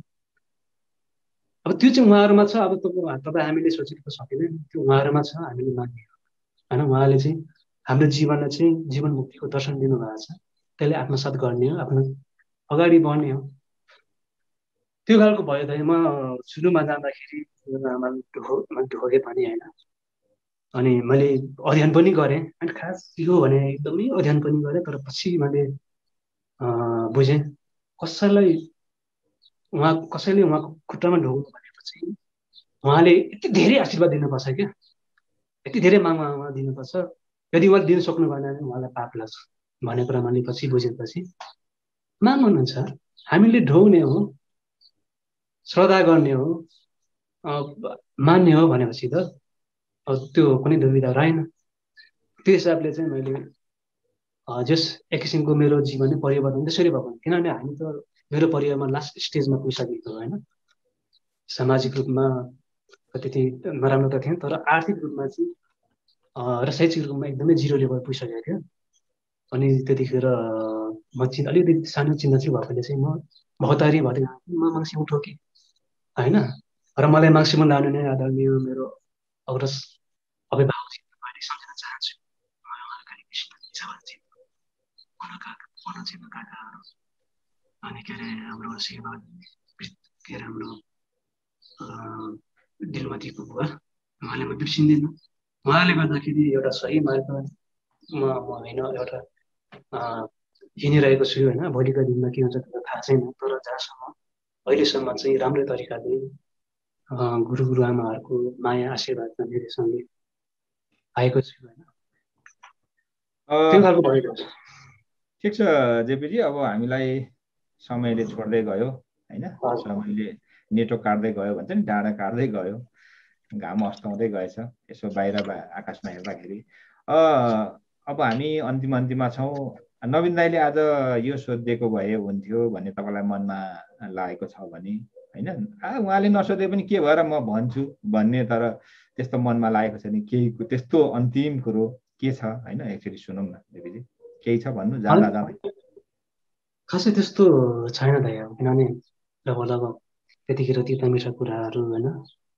अब त्यो चाहिँ उहाँहरूमा छ। अब तपाईँ तपाईँ हामीले सोचेको त सकिँदैन, त्यो उहाँहरूमा छ, हामीले मान्ने हो होइन। उहाँले चाहिँ हाम्रो जीवनलाई चाहिँ जीवन मुक्तिको दर्शन दिनुभएको छ, त्यसले आत्मसात गर्ने हो, आफ्नो अगाडि बढ्ने हो। त्यो खालको भयो त म सुरुमा जाँदाखेरि आमाले ढोके पनि होइन। अनि मैले अध्ययन पनि गरेँ, अनि खास के हो भने एकदमै अध्ययन पनि गरेँ। तर पछि मैले बुझेँ कसैलाई उहाँ कसैले उहाँको खुट्टामा ढोक्नु भनेपछि उहाँले यति धेरै आशीर्वाद दिनुपर्छ क्या, यति धेरै माग उहाँ दिनुपर्छ। यदि उहाँले दिन सक्नु भएन भने उहाँलाई पाप लाग्छ भन्ने कुरा मैले पछि बुझेपछि माग हुनुहुन्छ, हामीले ढोग्ने हो, श्रद्धा गर्ने हो, मान्ने हो भनेपछि त त्यो कुनै दुविधा रहेन। त्यो हिसाबले चाहिँ मैले जस एक किसिमको मेरो जीवन नै परिवर्तन त्यसरी भएको। किनभने हामी त मेरो परिवारमा लास्ट स्टेजमा पुगिसकेको होइन। सामाजिक रूपमा त्यति नराम्रो त थिएन, तर आर्थिक रूपमा चाहिँ र शैक्षिक रूपमा एकदमै जिरो लेभल पुगिसकेको थियो। अनि त्यतिखेर म चिन्ता अलिकति सानो चिन्ता चाहिँ भएकोले चाहिँ म भौतारी भएर म मान्छे उठो कि होइन। र मलाई मार्क्सिममा लानु नै आदरणीय मेरो अग्रज अभिभावकसित मैले सम्झिन चाहन्छु। अनि के अरे हाम्रो सेवा के अरे हाम्रो दिलमतीको बुवा उहाँले म बिर्सिँदैन। उहाँले गर्दाखेरि एउटा सही मार्गमा म होइन एउटा हिँडिरहेको छु होइन। भोलिको दिनमा के हुन्छ त्यो थाहा छैन, तर जहाँसम्म अहिलेसम्म चाहिँ राम्रो तरिकाले गुरु गुरुआमाहरूको माया आशीर्वादमा मेरो सँगै आएको छु होइन। त्यो खालको भएको छ। ठिक छ जेपीजी, अब हामीलाई समयले छोड्दै गयो होइन। समयले नेटो काट्दै गयो भन्छ नि, डाँडा काट्दै गयो, घाम अस्ताउँदै गएछ यसो बाहिर आकाशमा हेर्दाखेरि। अब हामी अन्तिम अन्तिममा छौँ। नवीन दाइले आज यो सोधिदिएको भए हुन्थ्यो भन्ने तपाईँलाई मनमा लागेको छ भने होइन, उहाँले नसोधे पनि के भएर म भन्छु भन्ने, तर त्यस्तो मनमा लागेको छ नि केही त्यस्तो अन्तिम कुरो के छ होइन, एकचोटि सुनौँ न जेपीजी, केही छ भन्नु जाँदा जाँदै? खासै त्यस्तो छैन दाइ, अब किनभने लगभग लगभग त्यतिखेर तिता मिठा कुराहरू होइन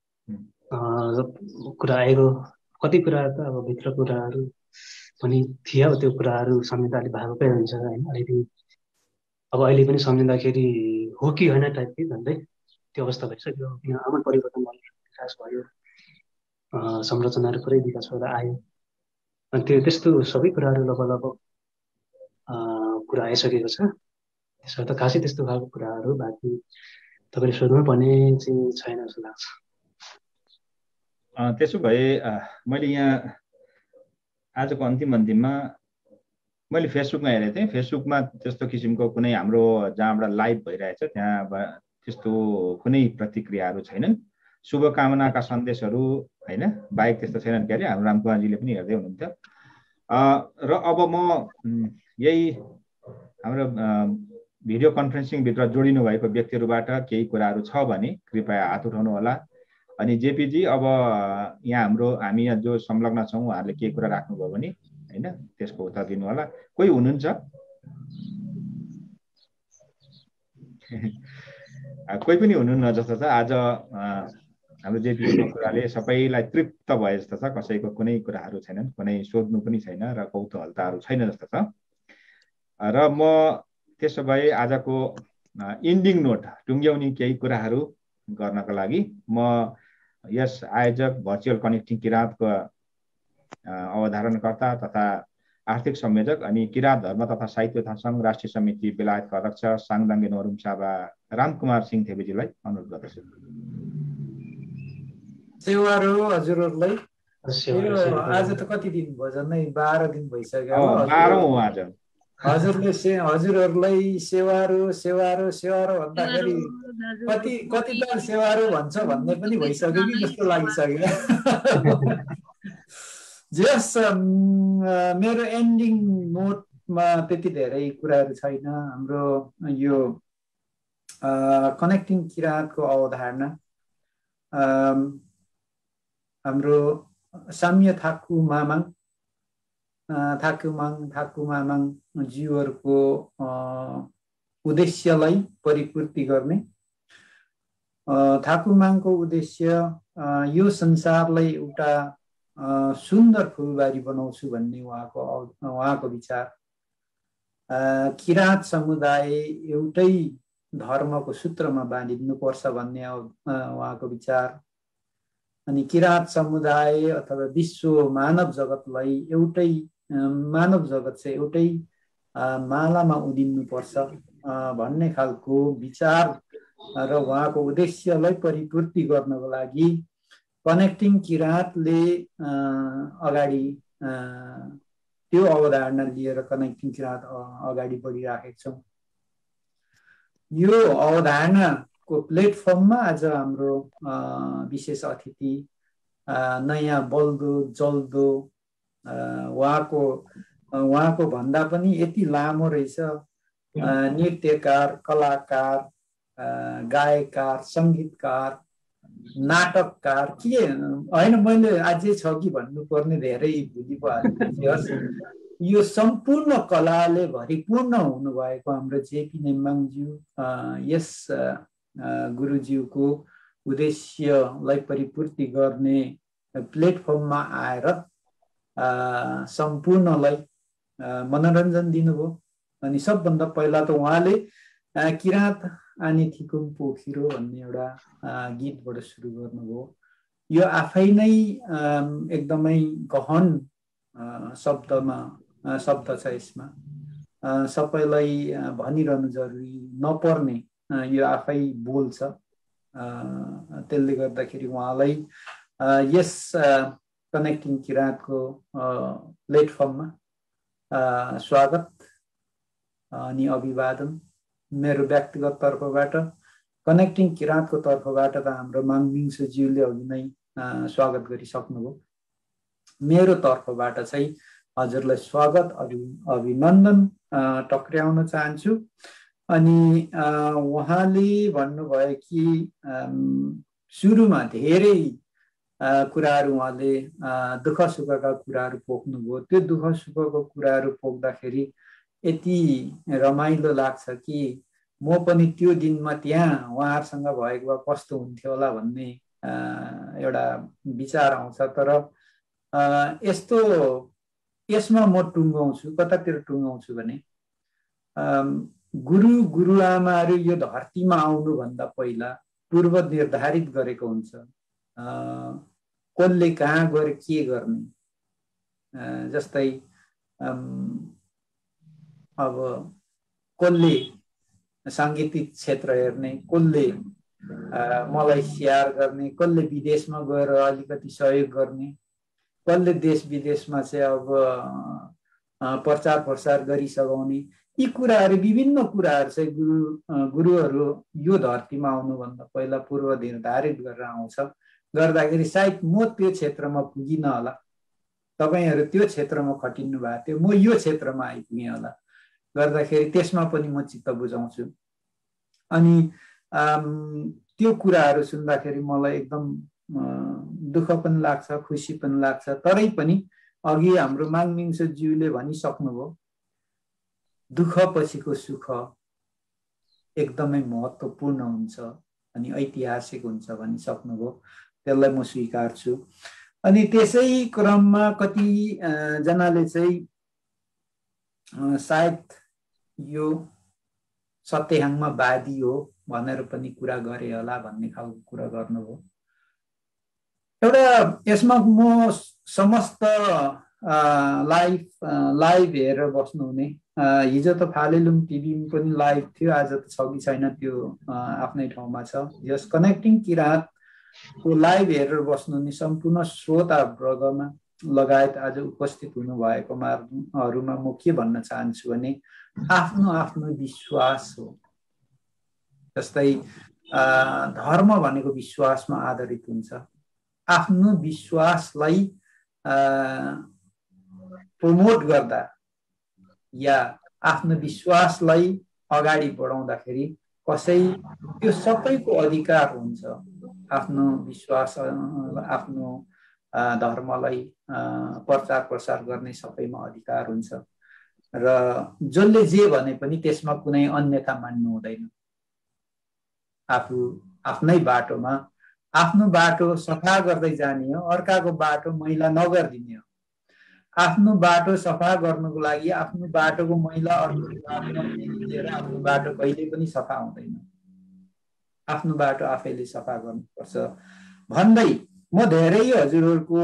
कुरा आएको, कति कुरा त अब भित्र कुराहरू पनि थियो, त्यो कुराहरू सम्झिँदा अलिक भावुकै हुन्छ होइन। अलिकति अब अहिले पनि सम्झिँदाखेरि हो कि होइन टाइपकै भन्दै त्यो अवस्था भइसक्यो। किन आमा परिवर्तन भयो, विकास भयो, संरचनाहरू पुरै विकास भएर आयो, अनि त्यो त्यस्तो सबै कुराहरू लगभग लगभग कुरा आइसकेको छ। त्यसो त खासै त्यस्तो खालको कुराहरू बाँकी तपाईँले सोध्नु पर्ने चाहिँ छैन जस्तो लाग्छ। त्यसो भए मैले यहाँ आजको अन्तिम अन्तिममा मैले फेसबुकमा हेरेको थिएँ। फेसबुकमा त्यस्तो किसिमको कुनै हाम्रो जहाँबाट लाइभ भइरहेछ त्यहाँ त्यस्तो कुनै प्रतिक्रियाहरू छैनन्, शुभकामनाका सन्देशहरू होइन बाहेक त्यस्तो छैनन् के अरे। हाम्रो रामकुमारजीले पनि हेर्दै हुनुहुन्थ्यो। र अब म यही हाम्रो भिडियो कन्फरेन्सिङभित्र जोडिनु भएको व्यक्तिहरूबाट केही कुराहरू छ भने कृपया हात उठाउनु होला। अनि जेपीजी अब यहाँ हाम्रो हामी यहाँ जो संलग्न छौँ उहाँहरूले केही कुरा राख्नुभयो भने होइन त्यसको उत्तर दिनु होला। कोही हुनुहुन्छ? कोही पनि हुनुहुन्न जस्तो छ। आज हाम्रो जेपीजीको कुराले सबैलाई तृप्त भए जस्तो छ। कसैको कुनै कुराहरू छैनन्, कुनै सोध्नु पनि छैन र कौतूहलताहरू छैन जस्तो छ। र म त्यसो भए आजको इन्डिङ नोट टुङ्ग्याउने केही कुराहरू गर्नको लागि म यस आयोजक भर्चुअल कनेक्टिङ किराँतको अवधारणकर्ता तथा आर्थिक संयोजक अनि किराँत धर्म तथा साहित्य तथा सङ्घ राष्ट्रिय समिति बेलायतका अध्यक्ष साङदाङ्गे नोरुङ साबा रामकुमार सिंह थेबीजीलाई अनुरोध गर्दछु। सेवारो हजुरहरूलाई आज त कति दिन भयो, झन्डै बाह्र दिन भइसक्यो बाह्रौँ हो आज। हजुरले से हजुरहरूलाई सेवारो सेवारो सेवारो भन्दाखेरि कति कति ताल सेवारो भन्छ भन्ने पनि भइसक्यो कि जस्तो लागिसक्यो। जस मेरो एन्डिङ नोटमा त्यति धेरै कुराहरू छैन। हाम्रो यो कनेक्टिङ किराँतको अवधारणा हाम्रो साम्य थाकु मामाङ थाकुमाङ थाकुमामाङ जीवहरूको उद्देश्यलाई परिपूर्ति गर्ने, थाकुमाङको उद्देश्य यो संसारलाई एउटा सुन्दर फुलबारी बनाउँछु भन्ने उहाँको उहाँको विचार। किराँत समुदाय एउटै धर्मको सूत्रमा बाँधिनुपर्छ भन्ने उहाँको विचार। अनि किराँत समुदाय अथवा विश्व मानव जगतलाई एउटै मानव जगत चाहिँ एउटै मालामा उदिन्नुपर्छ भन्ने खालको विचार र उहाँको उद्देश्यलाई परिपूर्ति गर्नको लागि कनेक्टिङ किराँतले अगाडि त्यो अवधारणा लिएर कनेक्टिङ किराँत अगाडि बढिराखेका छौँ। यो अवधारणाको प्लेटफर्ममा आज हाम्रो विशेष अतिथि नयाँ बल्दो जल्दो उहाँको उहाँको भन्दा पनि यति लामो रहेछ, नृत्यकार, कलाकार, गायककार, सङ्गीतकार, नाटककार के होइन, मैले अझै छ कि भन्नुपर्ने धेरै भुली पो हाल्छु। यो सम्पूर्ण कलाले भरिपूर्ण हुनुभएको हाम्रो जेपी नेम्बाङज्यू, यस गुरुज्यूको उद्देश्यलाई परिपूर्ति गर्ने प्लेटफर्ममा आएर सम्पूर्णलाई मनोरञ्जन दिनुभयो। अनि सबभन्दा पहिला त उहाँले किराँत आनी थिकुम पोखिरो भन्ने एउटा गीतबाट सुरु गर्नुभयो। यो आफै नै एकदमै गहन शब्दमा शब्द छ। यसमा सबैलाई भनिरहनु जरुरी नपर्ने यो आफै बोल छ। त्यसले गर्दाखेरि उहाँलाई यस कनेक्टिङ किराँतको प्लेटफर्ममा स्वागत अनि अभिवादन मेरो व्यक्तिगत तर्फबाट, कनेक्टिङ किराँतको तर्फबाट त हाम्रो माङमिङसुज्यूले अघि नै स्वागत गरिसक्नुभयो। मेरो तर्फबाट चाहिँ हजुरलाई स्वागत अभिनन्दन टक्र्याउन चाहन्छु। अनि उहाँले भन्नुभयो कि सुरुमा धेरै कुराहरू उहाँले दुःख सुखका कुराहरू पोख्नुभयो। त्यो दुःख सुखको कुराहरू पोख्दाखेरि यति रमाइलो लाग्छ कि म पनि त्यो दिनमा त्यहाँ उहाँहरूसँग भएको भए कस्तो हुन्थ्यो होला भन्ने एउटा विचार आउँछ। तर यस्तो यसमा म टुङ्गाउँछु, कतातिर टुङ्गाउँछु भने गुरु गुरुआमाहरू यो धरतीमा आउनुभन्दा पहिला पूर्व निर्धारित गरेको हुन्छ कसले कहाँ गएर के गर्ने। जस्तै अब कसले साङ्गीतिक क्षेत्र हेर्ने, कसले मलाई स्याहार गर्ने, कसले विदेशमा गएर अलिकति सहयोग गर्ने, कसले देश विदेशमा चाहिँ अब प्रचार प्रसार गरिसकाउने। यी कुराहरू विभिन्न कुराहरू चाहिँ गुरु गुरुहरू यो धरतीमा आउनुभन्दा पहिला पूर्व निर्धारित गरेर आउँछ। गर्दाखेरि सायद म त्यो क्षेत्रमा पुगिनँ होला, तपाईहरू त्यो क्षेत्रमा खटिनु भएको थियो, म यो क्षेत्रमा आइपुगेँ होला। गर्दाखेरि त्यसमा पनि म चित्त बुझाउँछु। अनि त्यो कुराहरू सुन्दाखेरि मलाई एकदम दुःख पनि लाग्छ, खुसी पनि लाग्छ। तरै पनि अघि हाम्रो माङमिङसुज्यूले भनिसक्नुभयो दुःख पछिको सुख एकदमै महत्त्वपूर्ण हुन्छ अनि ऐतिहासिक हुन्छ भनिसक्नुभयो। त्यसलाई म स्वीकार्छु। अनि त्यसै क्रममा कति जनाले चाहिँ सायद यो सत्यहाङमा वादी हो भनेर पनि कुरा गरे होला भन्ने खालको कुरा गर्नुभयो। एउटा यसमा म समस्त लाइभ लाइभ हेरेर बस्नुहुने, हिजो त फालेलुङ टिभी पनि लाइभ थियो, आज त छ कि छैन त्यो आफ्नै ठाउँमा छ। यस कनेक्टिङ किराँतको लाइभ हेरेर बस्नुहुने सम्पूर्ण श्रोता वर्गमा लगायत आज उपस्थित हुनुभएकोमाहरूमा म के भन्न चाहन्छु भने आफ्नो आफ्नो विश्वास हो। जस्तै धर्म भनेको विश्वासमा आधारित हुन्छ। आफ्नो विश्वासलाई प्रमोट गर्दा या आफ्नो विश्वासलाई अगाडि बढाउँदाखेरि कसै त्यो सबैको अधिकार हुन्छ। आफ्नो विश्वास आफ्नो धर्मलाई प्रचार प्रसार गर्ने सबैमा अधिकार हुन्छ र जसले जे भने पनि त्यसमा कुनै अन्यथा मान्नु हुँदैन। आफू आफ्नै बाटोमा आफ्नो बाटो सफा गर्दै जाने हो, अर्काको बाटो मैला नगर्दिने हो। आफ्नो बाटो सफा गर्नको लागि आफ्नो बाटोको मैला अर्को बाटोमा लिएर आफ्नो बाटो कहिले पनि सफा हुँदैन। आफ्नो बाटो आफैले सफा गर्नुपर्छ भन्दै म धेरै हजुरहरूको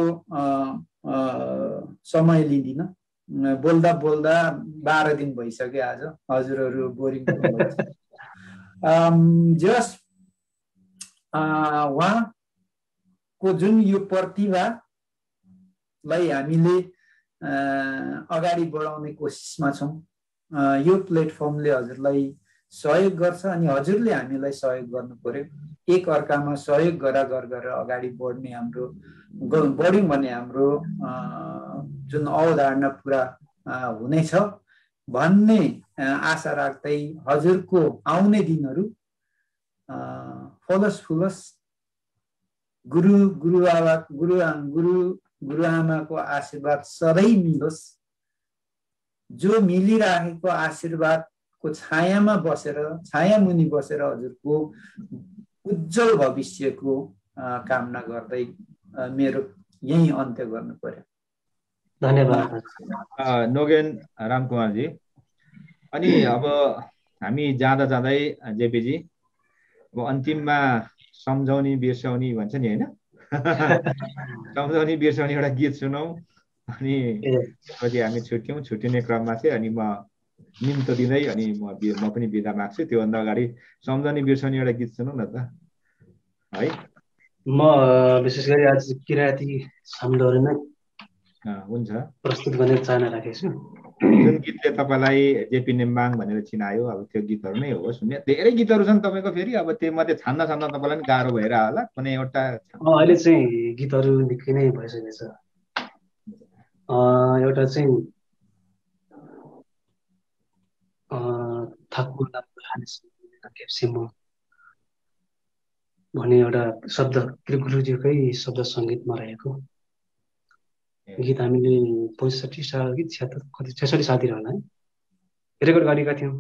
समय लिदिनँ। बोल्दा बोल्दा बाह्र दिन भइसक्यो आज, हजुरहरू बोरिङ हुनुहुन्छ। जस उहाँको जुन यो प्रतिभालाई हामीले अगाडि बढाउने कोसिसमा छौँ। यो प्लेटफर्मले हजुरलाई सहयोग गर्छ अनि हजुरले हामीलाई सहयोग गर्नु पर्यो। एक अर्कामा सहयोग गरा गर गरेर अगाडि बढ्ने हाम्रो बढ्यौँ भने हाम्रो जुन अवधारणा पुरा हुनेछ भन्ने आशा राख्दै हजुरको आउने दिनहरू फलस फुलस गुरु गुरुआमा गुरु गुरु गुरुआमाको आशीर्वाद सधैँ मिलोस्। जो मिलिराखेको आशीर्वादको छायामा बसेर छाया मुनि बसेर हजुरको उज्जवल भविष्यको कामना गर्दै मेरो यही अन्त्य गर्नु पर्यो। धन्यवाद नोगेन रामकुमारजी। अनि अब हामी जाँदा जाँदै जेपीजी अब अन्तिममा सम्झाउने बिर्साउने भन्छ नि होइन सम्झाउने बिर्साउने एउटा गीत सुनौँ अनि त्यसपछि हामी छुट्यौँ। छुट्टिने क्रममा चाहिँ अनि म निम्तो दिँदै अनि म म पनि बिदा माग्छु। त्योभन्दा अगाडि सम्झाउने बिर्साउने एउटा गीत सुनौँ न त है। म विशेष गरी आज किराँती शब्दहरू नै हुन्छ प्रस्तुत गर्ने चाहना राखेको छु। जुन गीतले तपाईँलाई जेपी नेम्बाङ भनेर चिनायो अब त्यो गीतहरू नै हो सुन्ने। धेरै गीतहरू छन् तपाईँको फेरि अब त्यो मध्ये छान्न छान्न तपाईँलाई पनि गाह्रो भएर होला कुनै एउटा? अहिले चाहिँ गीतहरू निकै नै भइसकेको छ। एउटा चाहिँ थाक्नु भन्ने एउटा शब्द गुरुजीकै शब्द सङ्गीतमा रहेको गीत हामीले पैँसठी साल कि छ्यात्तर कति छेसठी सालतिर होला है रेकर्ड गरेका थियौँ।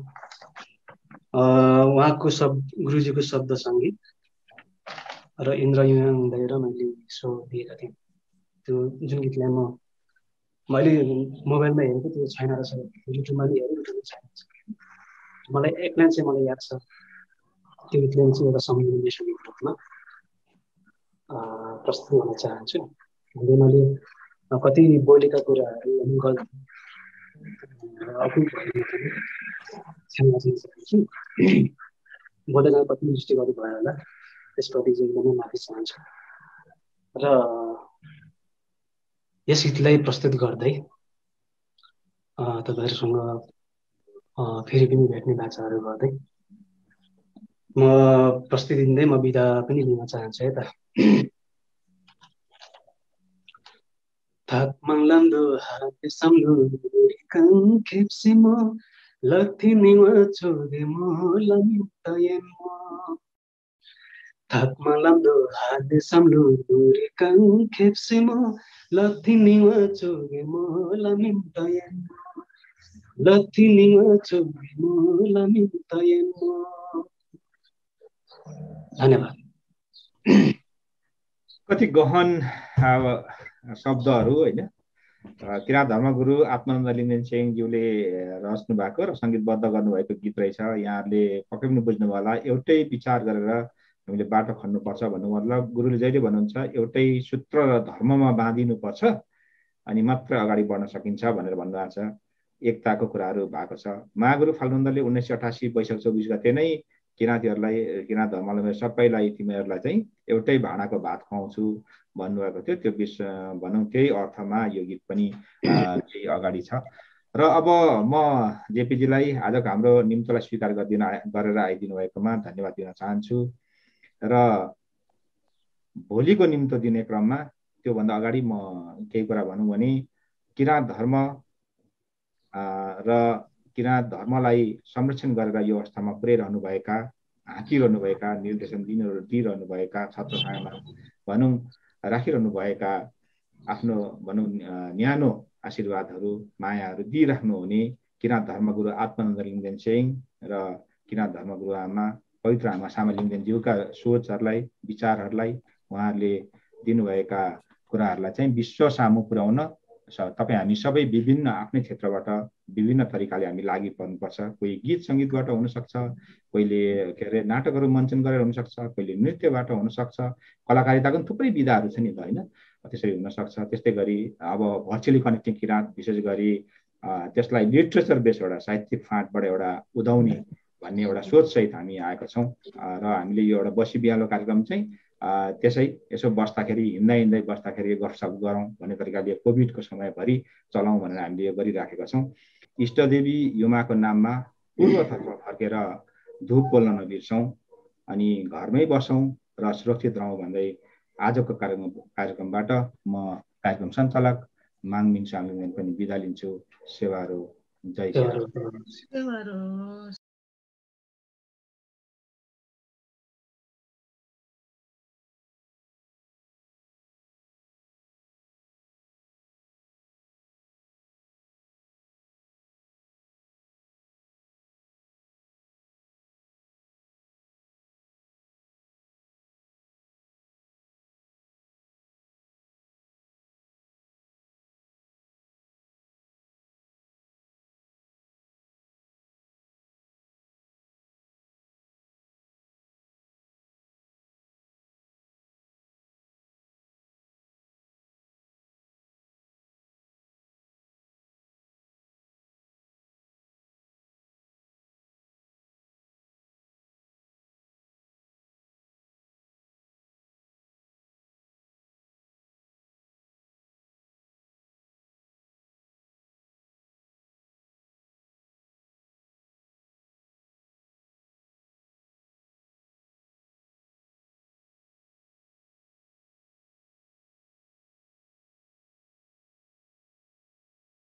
उहाँको शब्द गुरुजीको शब्द सङ्गीत र इन्द्र युङ दाइ र मैले स्वर दिएका थियौँ। त्यो जुन गीतलाई म मैले मोबाइलमा हेरेको त्यो छैन रहेछ, युट्युबमा पनि हेरेको त्यो छैन। मलाई एक लाइन चाहिँ मलाई याद छ। त्यो गीतले चाहिँ एउटा सम्झिने रूपमा प्रस्तुत गर्न चाहन्छु। मैले कति बोलेका कुराहरू बोल्दै जाँदा कति मिस्टेक गर्नु भयो होला, त्यसप्रति चाहिँ एकदमै माफी चाहन्छु। र यस गीतलाई प्रस्तुत गर्दै तपाईँहरूसँग फेरि पनि भेट्ने बाचाहरू गर्दै म प्रस्तुति दिँदै म बिदा पनि लिन चाहन्छु है त। थाक्मलान्दो हाते सम्लु कं खेप्सेमो लथिनिवा छोडेमो लमितयमो थाक्मलान्दो हाते सम्लु कं खेप्सेमो लथिनिवा छोडेमो लमितयमो लथिनिवा छोडेमो लमितयमो। धन्यवाद। कति गहन शब्दहरू होइन। किराँत धर्मगुरु आत्मानन्द लिङ्गदेनसिंहज्यूले रच्नु भएको र सङ्गीतबद्ध गर्नुभएको गीत रहेछ। यहाँहरूले पक्कै पनि बुझ्नुभयो होला। एउटै विचार गरेर हामीले बाटो खन्नुपर्छ भन्नु मतलब गुरुले जहिले भन्नुहुन्छ एउटै सूत्र र धर्ममा बाँधिनुपर्छ अनि मात्र अगाडि बढ्न सकिन्छ भनेर भन्नुभएको छ। एकताको कुराहरू भएको छ। महागुरु फाल्गुनन्दले उन्नाइस सय अठासी वैशाख चौबिस गते नै किराँतीहरूलाई किराँत धर्मावलम्बी सबैलाई तिमीहरूलाई चाहिँ एउटै भाँडाको भात खुवाउँछु भन्नुभएको थियो। त्यो विश्व भनौँ त्यही अर्थमा यो गीत पनि केही अगाडि छ। र अब म जेपीजीलाई आजको हाम्रो निम्तोलाई स्वीकार गरिदिन गरेर आइदिनु भएकोमा धन्यवाद दिन चाहन्छु। र भोलिको निम्तो दिने क्रममा त्योभन्दा अगाडि म केही कुरा भनौँ भने किराँत धर्म र किराँत धर्मलाई संरक्षण गरेर यो अवस्थामा पुर्याइरहनुभएका हाँकिरहनुभएका निर्देशन दिनहरू दिइरहनुभएका छत्रछायामा भनौँ राखिरहनुभएका आफ्नो भनौँ न्यानो आशीर्वादहरू मायाहरू दिइराख्नु हुने किराँत धर्मगुरु आत्मानन्द लिङ्गदेनसिंह र किराँत धर्मगुरु आमा पवित्र आमा सामा लिङ्गदेनज्यूका सोचहरूलाई विचारहरूलाई उहाँहरूले दिनुभएका कुराहरूलाई चाहिँ विश्व सामु पुर्याउन तपाईँ हामी सबै विभिन्न आफ्नै क्षेत्रबाट विभिन्न तरिकाले हामी लागि पर्नुपर्छ। कोही गीत सङ्गीतबाट हुनसक्छ, कोहीले के अरे नाटकहरू मञ्चन गरेर हुनसक्छ, कोहीले नृत्यबाट हुनसक्छ, कलाकारिताको पनि थुप्रै विधाहरू छ नि त होइन। त्यसरी हुनसक्छ। त्यस्तै गरी अब भर्चुअली कनेक्टिङ किराँत विशेष गरी त्यसलाई लिट्रेचर बेस एउटा साहित्यिक फाँटबाट एउटा उदाउने भन्ने एउटा सोचसहित हामी आएका छौँ। र हामीले यो एउटा बसी बिहालो कार्यक्रम चाहिँ त्यसै यसो बस्दाखेरि हिँड्दा हिँड्दै बस्दाखेरि गफसफ गरौँ भन्ने तरिकाले कोभिडको समयभरि चलाउँ भनेर हामीले यो गरिराखेका छौँ। इष्टदेवी युमाको नाममा पूर्वतर्फ फर्केर धुप बोल्न नबिर्सौँ अनि घरमै बसौँ र सुरक्षित रहौँ भन्दै आजको कार्यक्रम कार्यक्रमबाट म कार्यक्रम सञ्चालक माङमिङ साङलिङ पनि बिदा लिन्छु। सेवारो जय सेवा।